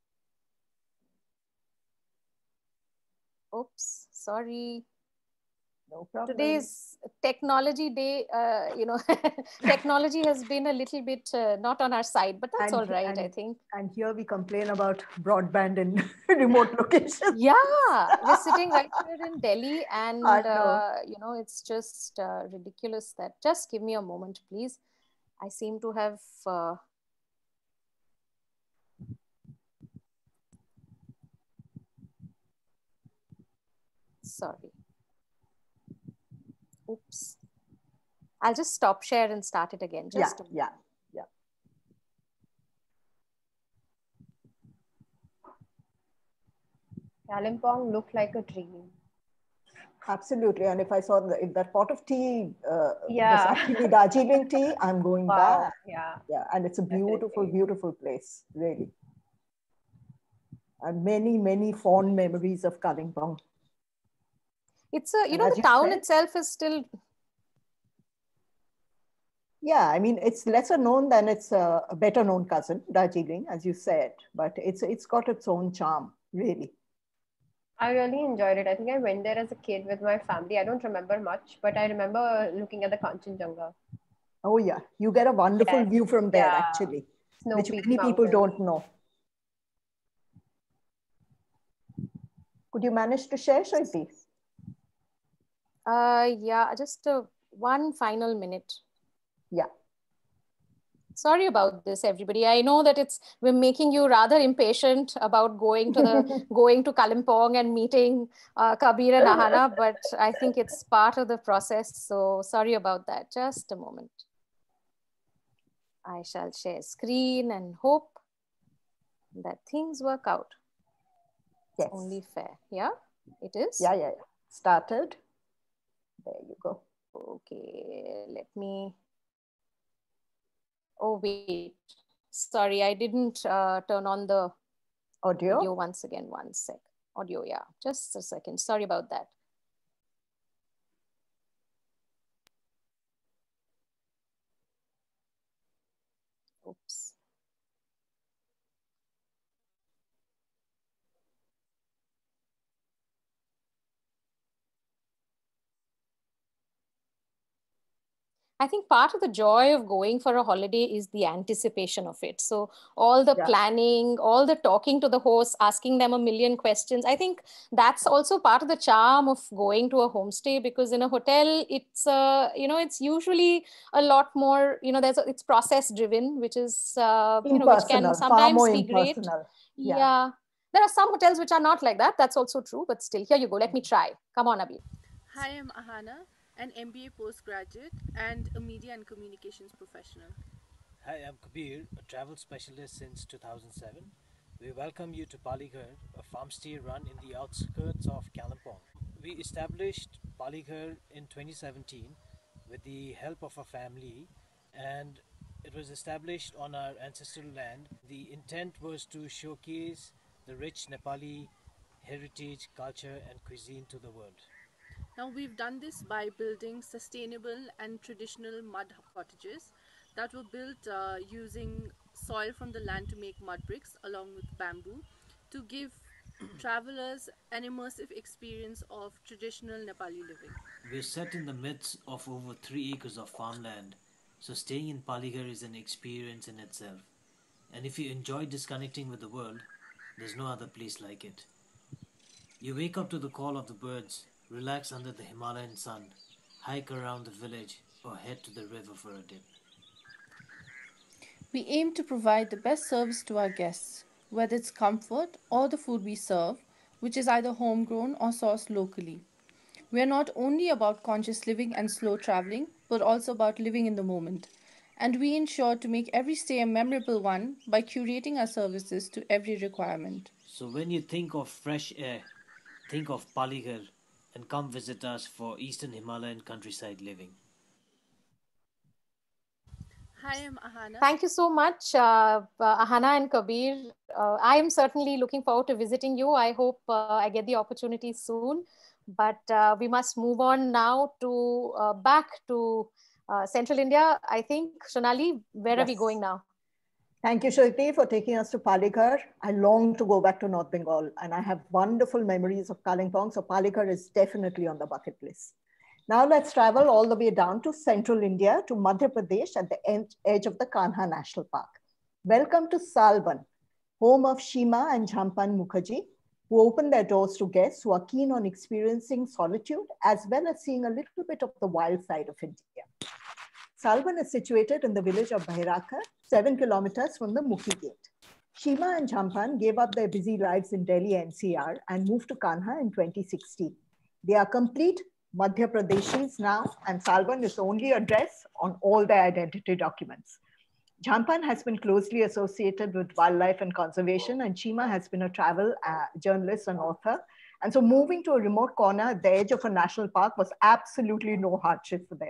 S2: Oops, sorry.
S3: No problem.
S2: Today's technology day, uh, you know, technology has been a little bit uh, not on our side, but that's
S3: And-
S2: all right,
S3: and-
S2: I think.
S3: And here we complain about broadband in remote locations.
S2: Yeah, we're sitting right here in Delhi, and
S3: I know.
S2: uh, you know, it's just uh, ridiculous that. Just give me a moment, please. I seem to have. Uh, sorry. Oops. I'll just stop share and start it again.
S3: Yeah,
S2: Just a
S3: yeah, yeah.
S4: Kalimpong looked like a dream.
S3: Absolutely. And if I saw the, if that pot of tea uh,
S4: Yeah.
S3: was actually Darjeeling tea, I'm going
S4: Wow.
S3: back.
S4: Yeah.
S3: Yeah, and it's a beautiful,
S4: Definitely.
S3: beautiful place, really. And many, many fond memories of Kalimpong.
S2: It's a, you
S3: And
S2: know,
S3: as
S2: the
S3: you
S2: town
S3: said-
S2: itself is still.
S3: Yeah, I mean, it's lesser known than its uh, a better known cousin, Darjeeling, as you said, but it's it's got its own charm, really.
S4: I really enjoyed it. I think I went there as a kid with my family. I don't remember much, but I remember looking at the Kanchenjunga.
S3: Oh yeah, you get a wonderful
S4: Yes,
S3: view from there,
S4: yeah.
S3: actually,
S4: Snow
S3: which
S4: Peak
S3: many people
S4: Mountain.
S3: don't know. Could you manage to share, Shruti?
S2: Uh, yeah, just uh, one final minute.
S3: Yeah.
S2: Sorry about this, everybody. I know that it's we're making you rather impatient about going to the going to Kalimpong and meeting uh, Kabir and Ahana, but I think it's part of the process. So sorry about that. Just a moment. I shall share screen and hope that things work out.
S3: Yes.
S2: It's only fair. Yeah, it is.
S3: Yeah, yeah, yeah. Started. There you go.
S2: Okay, let me. Oh, wait. Sorry, I didn't uh, turn on the
S3: Audio.
S2: video once again. One sec. Audio, yeah. Just a second. Sorry about that. Oops. I think part of the joy of going for a holiday is the anticipation of it. So all the
S3: Yeah.
S2: planning, all the talking to the hosts, asking them a million questions. I think that's also part of the charm of going to a homestay, because in a hotel, it's, uh, you know, it's usually a lot more, you know, there's a, it's process driven, which is, uh, you know, which can
S3: Impersonal, far
S2: sometimes
S3: more
S2: be great.
S3: impersonal.
S2: Yeah.
S3: Yeah.
S2: There are some hotels which are not like that. That's also true, but still, here you go. Let me try. Come on, Abhi.
S9: Hi, I'm Ahana, an M B A postgraduate and a media and communications professional.
S10: Hi, I'm Kabir, a travel specialist since two thousand seven. We welcome you to Palighar, a farmstay run in the outskirts of Kalimpong. We established Palighar in twenty seventeen with the help of a family, and it was established on our ancestral land. The intent was to showcase the rich Nepali heritage, culture, and cuisine to the world.
S9: Now, we've done this by building sustainable and traditional mud cottages that were built uh, using soil from the land to make mud bricks along with bamboo to give travelers an immersive experience of traditional Nepali living.
S10: We're set in the midst of over three acres of farmland, so staying in Palighar is an experience in itself. And if you enjoy disconnecting with the world, there's no other place like it. You wake up to the call of the birds, relax under the Himalayan sun, hike around the village, or head to the river for a dip.
S11: We aim to provide the best service to our guests, whether it's comfort or the food we serve.
S9: which is either homegrown or sourced locally. We are not only about conscious living and slow traveling, but also about living in the moment. And we ensure to make every stay a memorable one by curating our services to every requirement.
S10: So when you think of fresh air, think of Palighar and come visit us for Eastern Himalayan countryside living.
S9: Hi, I'm Ahana.
S2: Thank you so much, uh, uh, Ahana and Kabir. Uh, I am certainly looking forward to visiting you. I hope uh, I get the opportunity soon. But uh, we must move on now to uh, back to uh, Central India. I think, Sonali, where yes. are we going now?
S3: Thank you, Shruti, for taking us to Palighar. I long to go back to North Bengal, and I have wonderful memories of Kalimpong. So Palighar is definitely on the bucket list. Now let's travel all the way down to Central India, to Madhya Pradesh at the edge of the Kanha National Park. Welcome to Salban, home of Shima and Jhampan Mukherjee, who open their doors to guests who are keen on experiencing solitude as well as seeing a little bit of the wild side of India. Salban is situated in the village of Bhairaka, seven kilometers from the Mukhi Gate. Shima and Jhampan gave up their busy lives in Delhi N C R and moved to Kanha in twenty sixteen. They are complete Madhya Pradeshis now, and Salban is the only address on all their identity documents. Jhampan has been closely associated with wildlife and conservation, and Shima has been a travel uh, journalist and author. And so moving to a remote corner at the edge of a national park was absolutely no hardship for them.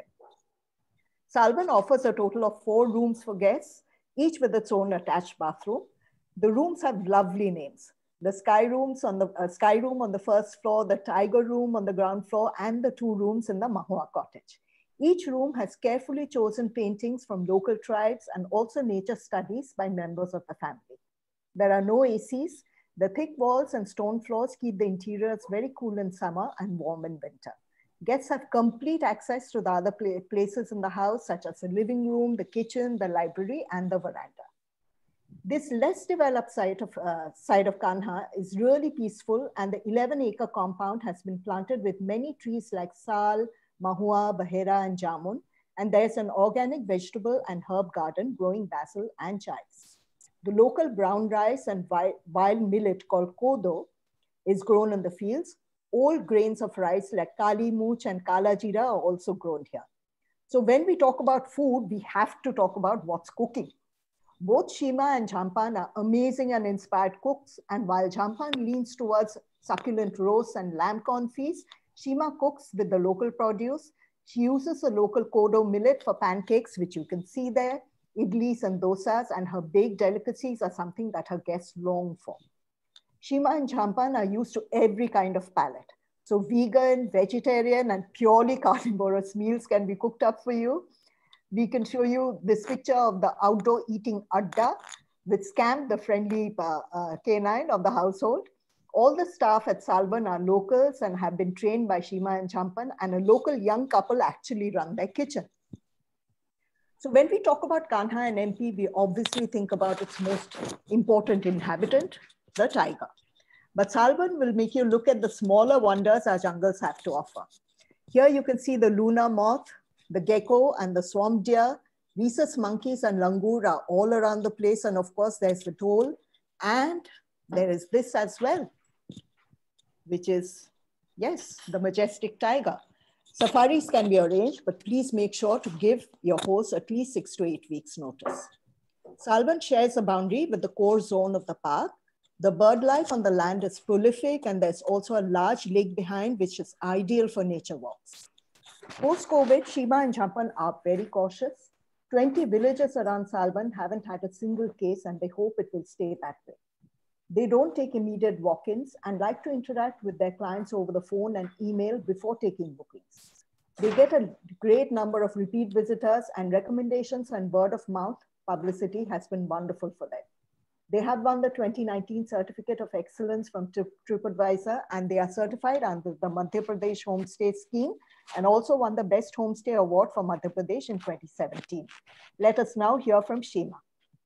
S3: Salban offers a total of four rooms for guests, each with its own attached bathroom. The rooms have lovely names. The sky rooms on the uh, sky room on the first floor, the tiger room on the ground floor, and the two rooms in the Mahua cottage. Each room has carefully chosen paintings from local tribes and also nature studies by members of the family. There are no A Cs. The thick walls and stone floors keep the interiors very cool in summer and warm in winter. Guests have complete access to the other places in the house, such as the living room, the kitchen, the library, and the veranda. This less developed side of, uh, side of Kanha is really peaceful, and the eleven acre compound has been planted with many trees like sal, mahua, bahera, and jamun, and there's an organic vegetable and herb garden growing basil and chives. The local brown rice and wild millet called kodo is grown in the fields. Old grains of rice like kali mooch and kala jeera are also grown here. So when we talk about food, we have to talk about what's cooking. Both Shima and Jhampan are amazing and inspired cooks, and while Jhampan leans towards succulent roasts and lamb confits, Shima cooks with the local produce. She uses the local kodo millet for pancakes, which you can see there, idlis and dosas, and her baked delicacies are something that her guests long for. Shima and Jhampan are used to every kind of palate. So vegan, vegetarian, and purely carnivorous meals can be cooked up for you. We can show you this picture of the outdoor eating adda with Scamp, the friendly uh, uh, canine of the household. All the staff at Salban are locals and have been trained by Shima and Jhampan, and a local young couple actually run their kitchen. So when we talk about Kanha and M P, we obviously think about its most important inhabitant, the tiger. But Salban will make you look at the smaller wonders our jungles have to offer. Here you can see the Luna moth, the gecko and the swamp deer, rhesus monkeys and langur are all around the place. And of course, there's the dhole, and there is this as well, which is, yes, the majestic tiger. Safaris can be arranged, but please make sure to give your host at least six to eight weeks notice. Salban shares a boundary with the core zone of the park. The bird life on the land is prolific, and there's also a large lake behind, which is ideal for nature walks. Post-COVID, Shima and Jhampan are very cautious. twenty villages around Salban haven't had a single case, and they hope it will stay that way. They don't take immediate walk-ins and like to interact with their clients over the phone and email before taking bookings. They get a great number of repeat visitors, and recommendations and word of mouth publicity has been wonderful for them. They have won the twenty nineteen Certificate of Excellence from TripAdvisor, and they are certified under the Madhya Pradesh Homestay Scheme, and also won the Best Homestay Award for Madhya Pradesh in twenty seventeen. Let us now hear from Shima.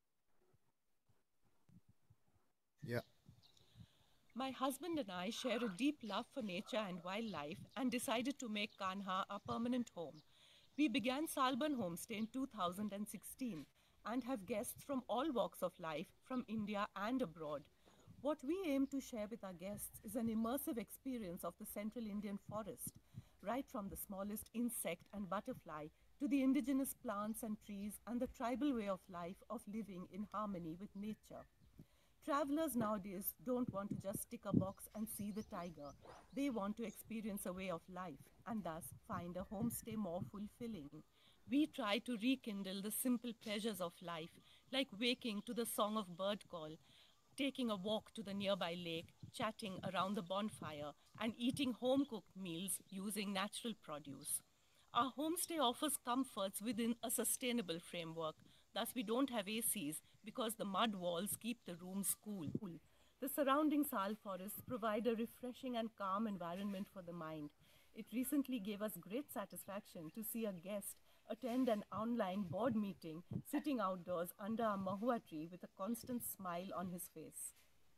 S11: Yeah.
S12: My husband and I share a deep love for nature and wildlife and decided to make Kanha our permanent home. We began Salban Homestay in two thousand sixteen and have guests from all walks of life from India and abroad. What we aim to share with our guests is an immersive experience of the central Indian forest, right from the smallest insect and butterfly to the indigenous plants and trees and the tribal way of life of living in harmony with nature. Travelers nowadays don't want to just tick a box and see the tiger. They want to experience a way of life and thus find a homestay more fulfilling. We try to rekindle the simple pleasures of life, like waking to the song of bird call, taking a walk to the nearby lake, chatting around the bonfire, and eating home-cooked meals using natural produce. Our homestay offers comforts within a sustainable framework. Thus, we don't have A Cs because the mud walls keep the rooms cool. The surrounding sal forests provide a refreshing and calm environment for the mind. It recently gave us great satisfaction to see a guest attend an online board meeting sitting outdoors under a mahua tree with a constant smile on his face.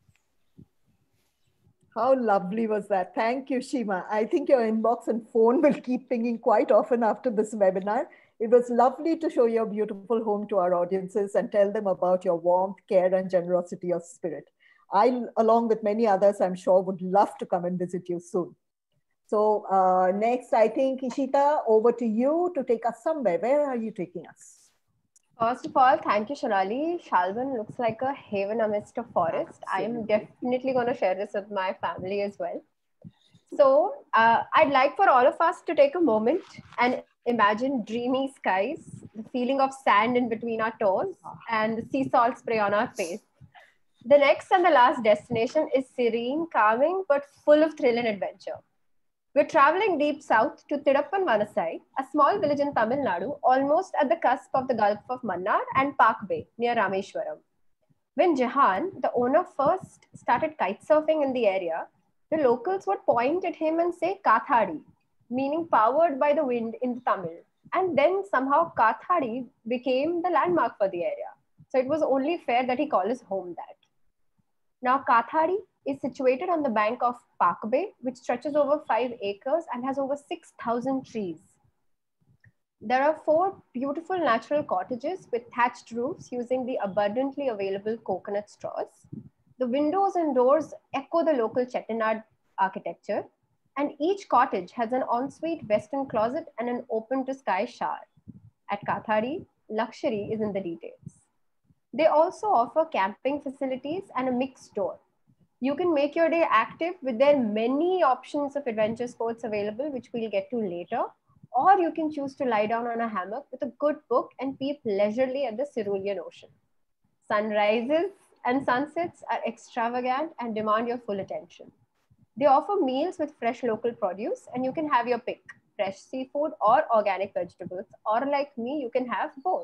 S3: How lovely was that? Thank you, Shima. I think your inbox and phone will keep pinging quite often after this webinar. It was lovely to show your beautiful home to our audiences and tell them about your warmth, care, and generosity of spirit. I, along with many others, I'm sure would love to come and visit you soon. So uh, next, I think, Ishita, over to you to take us somewhere. Where are you taking us?
S4: First of all, thank you, Shonali. Shalban looks like a haven amidst a forest. Absolutely. I am definitely going to share this with my family as well. So uh, I'd like for all of us to take a moment and imagine dreamy skies, the feeling of sand in between our toes, and the sea salt spray on our face. The next and the last destination is serene, calming, but full of thrill and adventure. We're traveling deep south to Tidappan Vanasai, a small village in Tamil Nadu, almost at the cusp of the Gulf of Mannar and Park Bay near Rameshwaram. When Jahan, the owner, first started kite surfing in the area, the locals would point at him and say Kathadi, meaning powered by the wind in Tamil. And then somehow Kathadi became the landmark for the area. So it was only fair that he call his home that. Now Kathadi is situated on the bank of Park Bay, which stretches over five acres and has over six thousand trees. There are four beautiful natural cottages with thatched roofs using the abundantly available coconut straws. The windows and doors echo the local Chettinad architecture, and each cottage has an ensuite western closet and an open-to-sky shower. At Kathadi, luxury is in the details. They also offer camping facilities and a mixed store. You can make your day active with their many options of adventure sports available, which we'll get to later, or you can choose to lie down on a hammock with a good book and peep leisurely at the Cerulean Ocean. Sunrises and sunsets are extravagant and demand your full attention. They offer meals with fresh local produce, and you can have your pick, fresh seafood or organic vegetables, or like me, you can have both.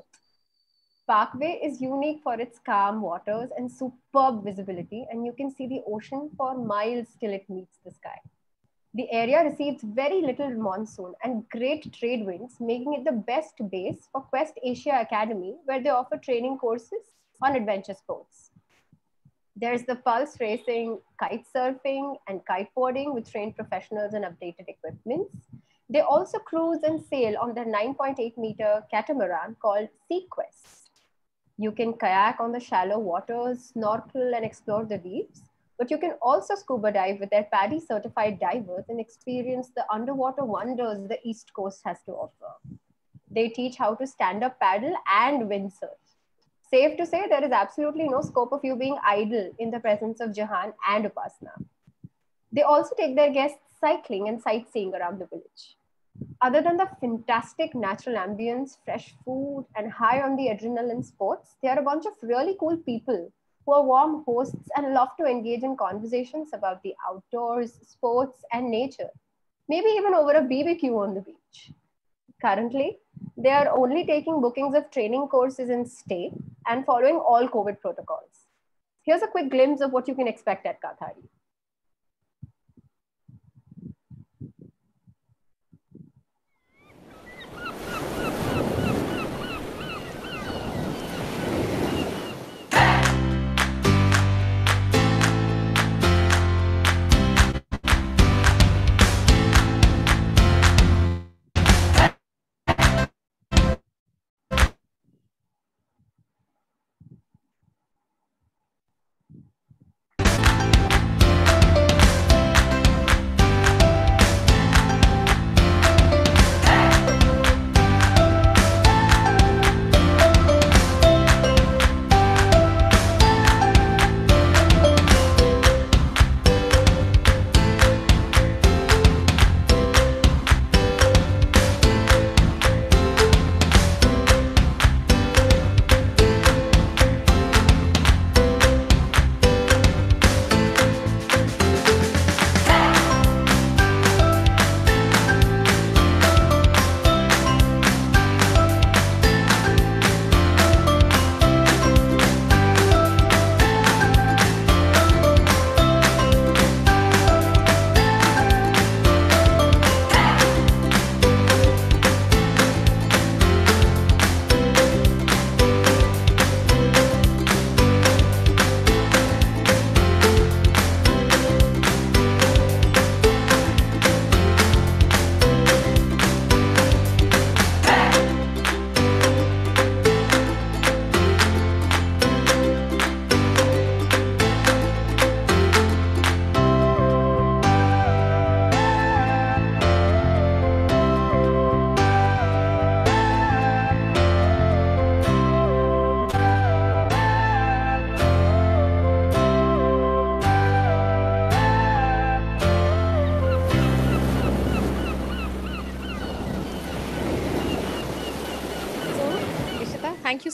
S4: Park Bay is unique for its calm waters and superb visibility, and you can see the ocean for miles till it meets the sky. The area receives very little monsoon and great trade winds, making it the best base for Quest Asia Academy, where they offer training courses on adventure sports. There's the pulse racing, kite surfing, and kiteboarding with trained professionals and updated equipments. They also cruise and sail on their nine point eight meter catamaran called SeaQuest. You can kayak on the shallow waters, snorkel and explore the reefs, but you can also scuba dive with their PADI certified divers and experience the underwater wonders the East Coast has to offer. They teach how to stand up paddle and windsurf. Safe to say, there is absolutely no scope of you being idle in the presence of Jahan and Upasna. They also take their guests cycling and sightseeing around the village. Other than the fantastic natural ambience, fresh food, and high on the adrenaline sports, they are a bunch of really cool people who are warm hosts and love to engage in conversations about the outdoors, sports, and nature. Maybe even over a B B Q on the beach. Currently, they are only taking bookings of training courses in stay and following all COVID protocols. Here's a quick glimpse of what you can expect at Kathadi.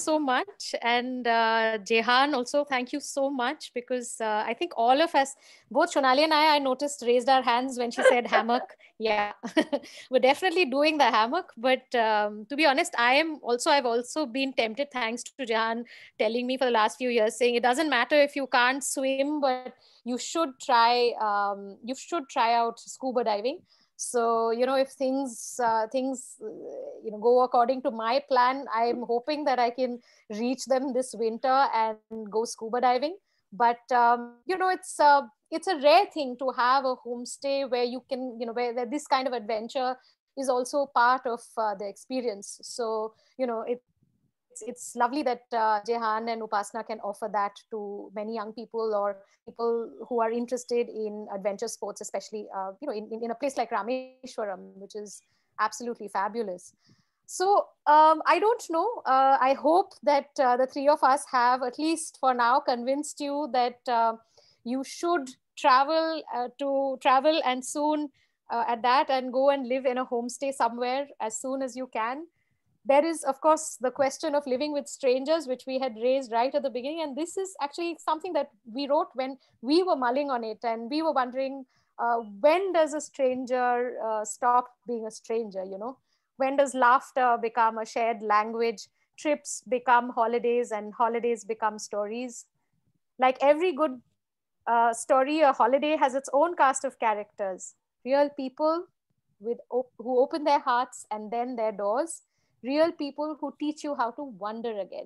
S2: so much. And uh, Jehan, also, thank you so much, because uh, I think all of us, both Shonali and I, I noticed raised our hands when she said hammock. Yeah, we're definitely doing the hammock. But um, to be honest, I am also, I've also been tempted, thanks to Jehan telling me for the last few years, saying it doesn't matter if you can't swim, but you should try, um, you should try out scuba diving. So, you know, if things, uh, things, uh, you know, go according to my plan, I'm hoping that I can reach them this winter and go scuba diving. But, um, you know, it's, uh, it's a rare thing to have a homestay where you can, you know, where, where this kind of adventure is also part of uh, the experience. So, you know, it, it's, it's lovely that uh, Jehan and Upasana can offer that to many young people or people who are interested in adventure sports, especially, uh, you know, in, in a place like Rameshwaram, which is absolutely fabulous. So um, I don't know. Uh, I hope that uh, the three of us have, at least for now, convinced you that uh, you should travel uh, to travel and soon uh, at that and go and live in a homestay somewhere as soon as you can. There is, of course, the question of living with strangers, which we had raised right at the beginning. And this is actually something that we wrote when we were mulling on it. And we were wondering, uh, when does a stranger uh, stop being a stranger, you know? When does laughter become a shared language? Trips become holidays and holidays become stories. Like every good uh, story, a holiday has its own cast of characters. Real people with op- who open their hearts and then their doors. Real people who teach you how to wonder again,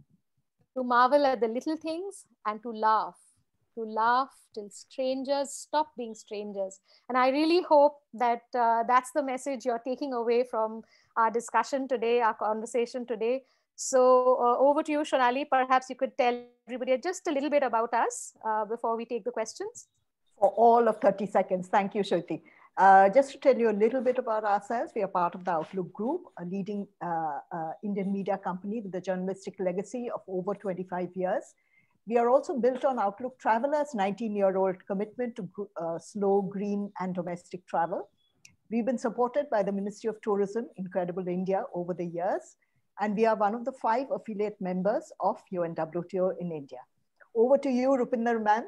S2: to marvel at the little things and to laugh, to laugh till strangers stop being strangers. And I really hope that uh, that's the message you're taking away from our discussion today, our conversation today. So uh, over to you, Shonali. Perhaps you could tell everybody just a little bit about us uh, before we take the questions.
S3: For all of thirty seconds. Thank you, Shruti. Uh, just to tell you a little bit about ourselves, we are part of the Outlook Group, a leading uh, uh, Indian media company with a journalistic legacy of over twenty-five years. We are also built on Outlook Travelers' nineteen-year-old commitment to uh, slow, green, and domestic travel. We've been supported by the Ministry of Tourism, Incredible India, over the years, and we are one of the five affiliate members of U N W T O in India. Over to you, Rupinder ma'am.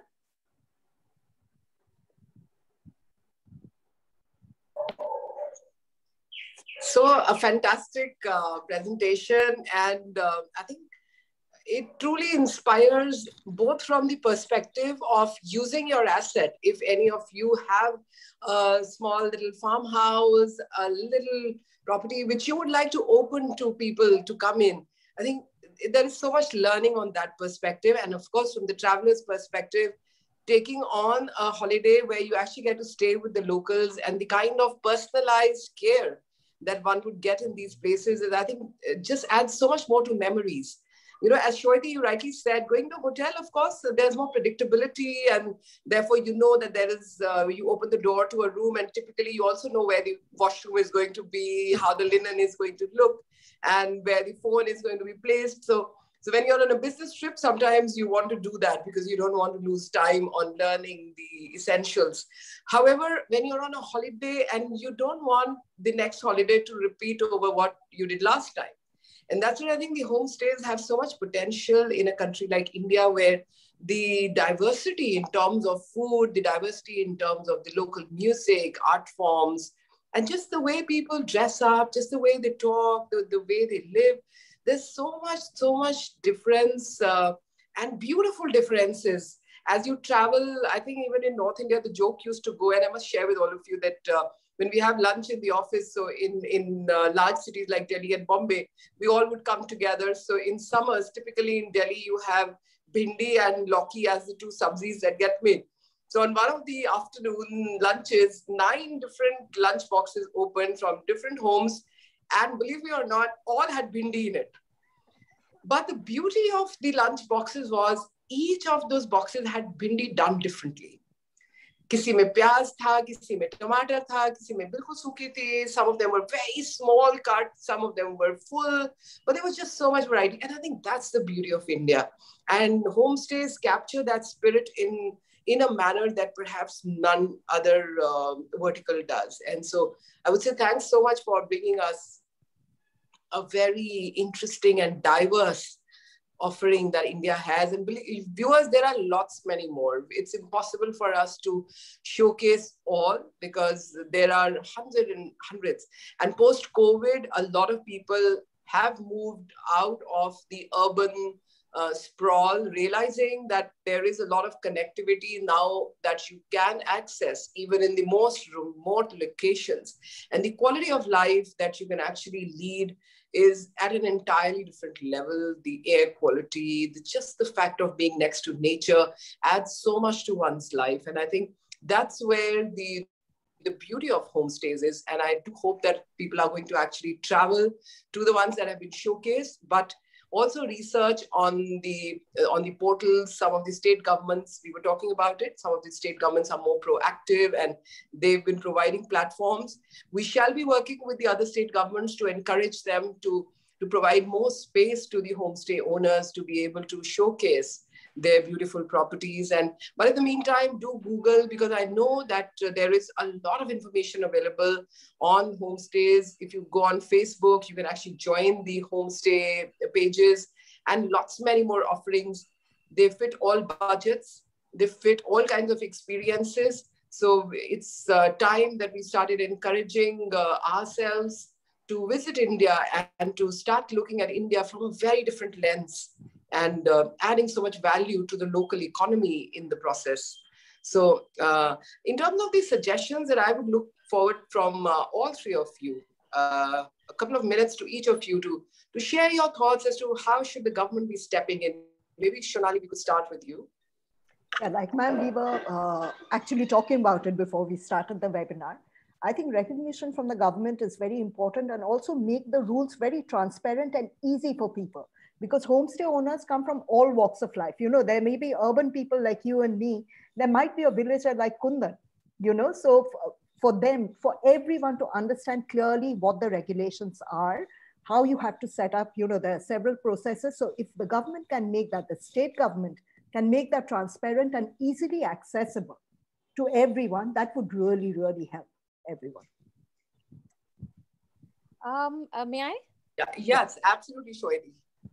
S1: So a fantastic uh, presentation, and uh, I think it truly inspires both from the perspective of using your asset. If any of you have a small little farmhouse, a little property which you would like to open to people to come in, I think there is so much learning on that perspective. And of course, from the traveler's perspective, taking on a holiday where you actually get to stay with the locals and the kind of personalized care that one would get in these places, is, I think, it just adds so much more to memories. You know, as Shweta, you rightly said, going to a hotel, of course, there's more predictability, and therefore you know that there is, uh, you open the door to a room and typically you also know where the washroom is going to be, how the linen is going to look, and where the phone is going to be placed. So, so when you're on a business trip, sometimes you want to do that because you don't want to lose time on learning the essentials. However, when you're on a holiday and you don't want the next holiday to repeat over what you did last time. And that's where I think the homestays have so much potential in a country like India, where the diversity in terms of food, the diversity in terms of the local music, art forms, and just the way people dress up, just the way they talk, the, the way they live. There's so much, so much difference uh, and beautiful differences. As you travel, I think even in North India, the joke used to go, and I must share with all of you that uh, when we have lunch in the office, so in, in uh, large cities like Delhi and Bombay, we all would come together. So in summers, typically in Delhi, you have bhindi and lauki as the two sabzis that get made. So on one of the afternoon lunches, nine different lunch boxes opened from different homes. And believe me or not, all had bhindi in it. But the beauty of the lunch boxes was each of those boxes had bhindi done differently. किसी में प्याज था, किसी में टमाटर था, किसी में बिल्कुल सूखी थी. Some of them were very small cut, some of them were full, but there was just so much variety. And I think that's the beauty of India. And homestays capture that spirit in, in a manner that perhaps none other uh, vertical does. And so I would say thanks so much for bringing us a very interesting and diverse offering that India has. And believe, viewers, there are lots many more. It's impossible for us to showcase all because there are hundreds and hundreds. And post-COVID, a lot of people have moved out of the urban uh, sprawl, realizing that there is a lot of connectivity now that you can access even in the most remote locations. And the quality of life that you can actually lead is at an entirely different level. The air quality, the, just the fact of being next to nature adds so much to one's life. And I think that's where the, the beauty of homestays is. And I do hope that people are going to actually travel to the ones that have been showcased, but also research on the, uh, on the portals. Some of the state governments, we were talking about it, some of the state governments are more proactive and they've been providing platforms. We shall be working with the other state governments to encourage them to, to provide more space to the homestay owners to be able to showcase their beautiful properties. And but in the meantime, do Google, because I know that uh, there is a lot of information available on homestays. If you go on Facebook, you can actually join the homestay pages and lots many more offerings. They fit all budgets, they fit all kinds of experiences. So it's uh, time that we started encouraging uh, ourselves to visit India and, and to start looking at India from a very different lens, and uh, adding so much value to the local economy in the process. So uh, in terms of the suggestions that I would look forward from uh, all three of you, uh, a couple of minutes to each of you to, to share your thoughts as to how should the government be stepping in. Maybe Shonali, we could start with you.
S3: Yeah, like ma'am, we were uh, actually talking about it before we started the webinar. I think recognition from the government is very important, and also make the rules very transparent and easy for people. Because homestay owners come from all walks of life. You know, there may be urban people like you and me. There might be a villager like Kundan, you know. So for them, for everyone to understand clearly what the regulations are, how you have to set up, you know, there are several processes. So if the government can make that, the state government can make that transparent and easily accessible to everyone, that would really, really help everyone.
S2: Um, uh, may I?
S1: Yeah, yes, absolutely, Shoaib.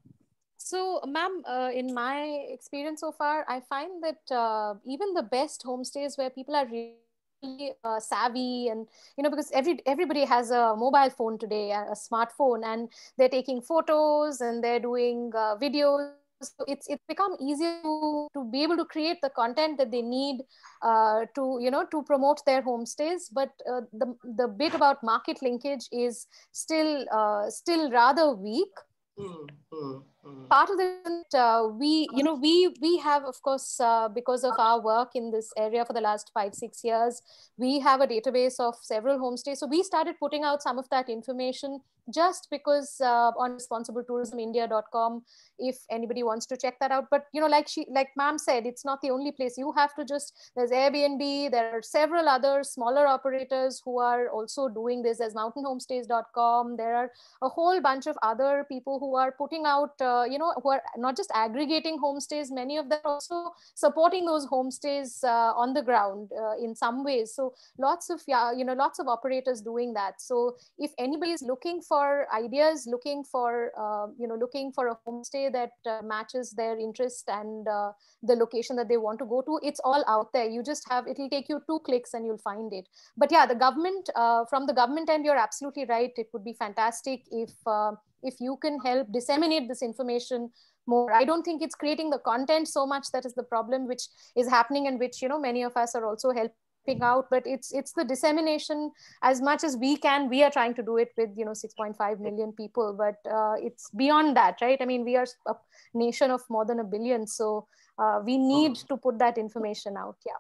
S2: So, ma'am, uh, in my experience so far, I find that uh, even the best homestays where people are really uh, savvy, and you know, because every everybody has a mobile phone today, a, a smartphone, and they're taking photos and they're doing uh, videos. So it's it's become easier to, to be able to create the content that they need uh, to you know to promote their homestays. But uh, the the bit about market linkage is still uh, still rather weak.
S1: Mm-hmm.
S2: Part of it, uh, we, you know, we we have, of course, uh, because of our work in this area for the last five, six years, we have a database of several homestays. So we started putting out some of that information just because uh, on responsible tourism india dot com, if anybody wants to check that out. But, you know, like she, like ma'am said, it's not the only place. You have to just, there's Airbnb, there are several other smaller operators who are also doing this. There's mountain homestays dot com. There are a whole bunch of other people who are putting out, uh, you know, who are not just aggregating homestays, many of them also supporting those homestays uh, on the ground uh, in some ways. So lots of, yeah, you know, lots of operators doing that. So if anybody is looking for ideas, looking for, uh, you know, looking for a homestay that uh, matches their interest and uh, the location that they want to go to, it's all out there. You just have, it'll take you two clicks and you'll find it. But yeah, the government, uh, from the government end, you're absolutely right. It would be fantastic if, uh, if you can help disseminate this information more. I don't think it's creating the content so much that is the problem, which is happening, and which, you know, many of us are also helping out, but it's it's the dissemination as much as we can. We are trying to do it with, you know, six point five million people, but uh, it's beyond that, right? I mean, we are a nation of more than a billion, so uh, we need to put that information out. Yeah.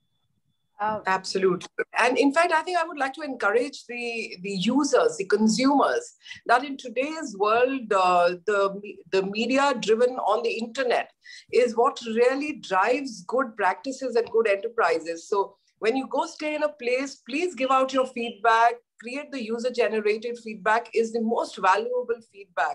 S1: Um, Absolutely. And in fact, I think I would like to encourage the, the users, the consumers, that in today's world, uh, the, the media driven on the internet is what really drives good practices and good enterprises. So when you go stay in a place, please give out your feedback, create the user generated feedback is the most valuable feedback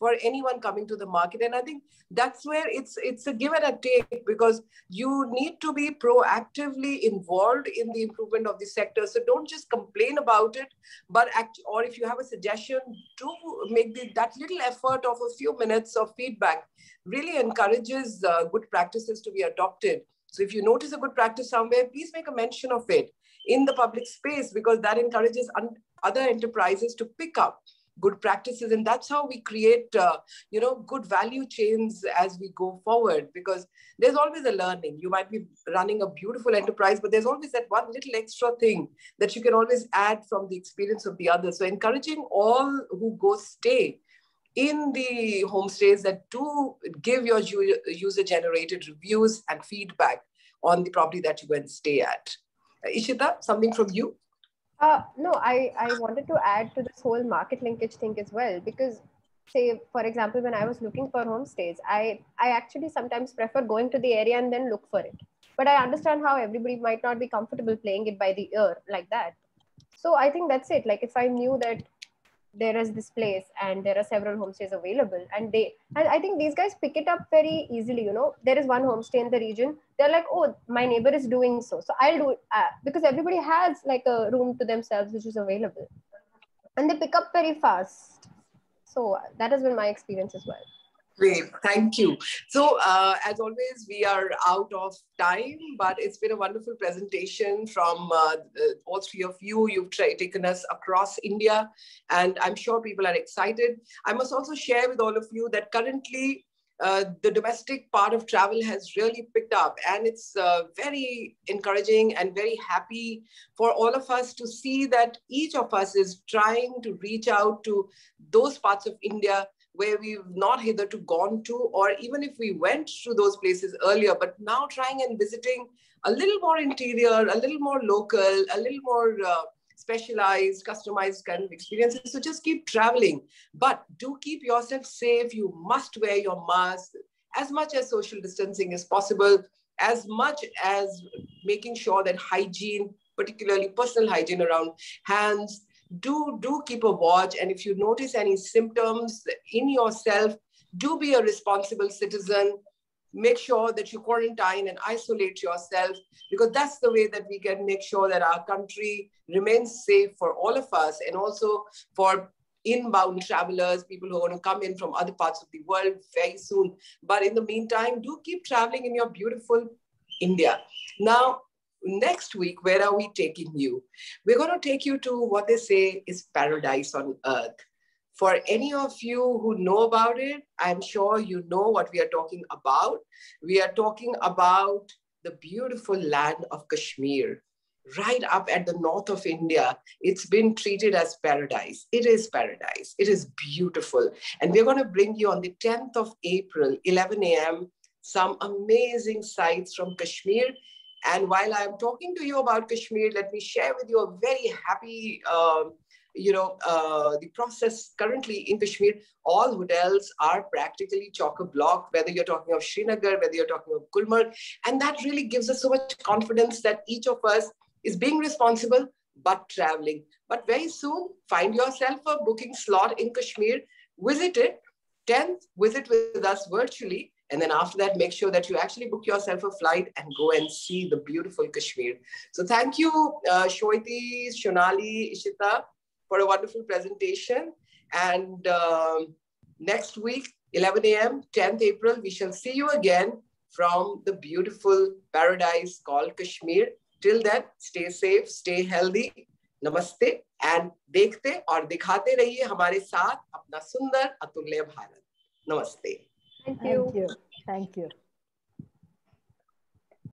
S1: for anyone coming to the market. And I think that's where it's it's a give and a take, because you need to be proactively involved in the improvement of the sector. So don't just complain about it, but act, or if you have a suggestion, to make the, that little effort of a few minutes of feedback really encourages uh, good practices to be adopted. So if you notice a good practice somewhere, please make a mention of it in the public space, because that encourages other enterprises to pick up good practices. And that's how we create, uh, you know, good value chains as we go forward, because there's always a learning. You might be running a beautiful enterprise, but there's always that one little extra thing that you can always add from the experience of the others. So encouraging all who go stay in the homestays that do give your user-generated reviews and feedback on the property that you go and stay at. Ishita, something from you?
S4: Uh, no, I, I wanted to add to this whole market linkage thing as well, because say, for example, when I was looking for homestays, I, I actually sometimes prefer going to the area and then look for it. But I understand how everybody might not be comfortable playing it by the ear like that. So I think that's it. Like if I knew that there is this place and there are several homestays available, and they, and I think these guys pick it up very easily, you know, there is one homestay in the region, they're like, oh, my neighbor is doing so, so I'll do it, uh, because everybody has like a room to themselves which is available, and they pick up very fast. So that has been my experience as well.
S1: Great, thank you. So uh, as always, we are out of time, but it's been a wonderful presentation from uh, all three of you. You've taken us across India, and I'm sure people are excited. I must also share with all of you that currently uh, the domestic part of travel has really picked up, and it's uh, very encouraging and very happy for all of us to see that each of us is trying to reach out to those parts of India where we've not hitherto gone to, or even if we went to those places earlier, but now trying and visiting a little more interior, a little more local, a little more uh, specialized, customized kind of experiences. So just keep traveling, but do keep yourself safe. You must wear your mask, as much as social distancing is possible, as much as making sure that hygiene, particularly personal hygiene around hands, Do, do keep a watch. And if you notice any symptoms in yourself, do be a responsible citizen. Make sure that you quarantine and isolate yourself, because that's the way that we can make sure that our country remains safe for all of us, and also for inbound travelers, people who want to come in from other parts of the world very soon. But in the meantime, do keep traveling in your beautiful India. Now, next week, where are we taking you? We're going to take you to what they say is paradise on earth. For any of you who know about it, I'm sure you know what we are talking about. We are talking about the beautiful land of Kashmir, right up at the north of India. It's been treated as paradise. It is paradise. It is beautiful. And we're going to bring you on the tenth of April, eleven a m, some amazing sights from Kashmir. And while I'm talking to you about Kashmir, let me share with you a very happy, uh, you know, uh, the process currently in Kashmir. All hotels are practically chock-a-block, whether you're talking of Srinagar, whether you're talking of Gulmarg. And that really gives us so much confidence that each of us is being responsible, but traveling. But very soon, find yourself a booking slot in Kashmir, visit it, tenth, visit with us virtually. And then after that, make sure that you actually book yourself a flight and go and see the beautiful Kashmir. So thank you, uh, Shweti, Shonali, Ishita, for a wonderful presentation. And um, next week, eleven a m, tenth April, we shall see you again from the beautiful paradise called Kashmir. Till then, stay safe, stay healthy. Namaste. And dekhte aur dikhate rahiye hamare saath apna sundar atulya Bharat. Namaste.
S4: Thank you.
S3: Thank you. Thank you.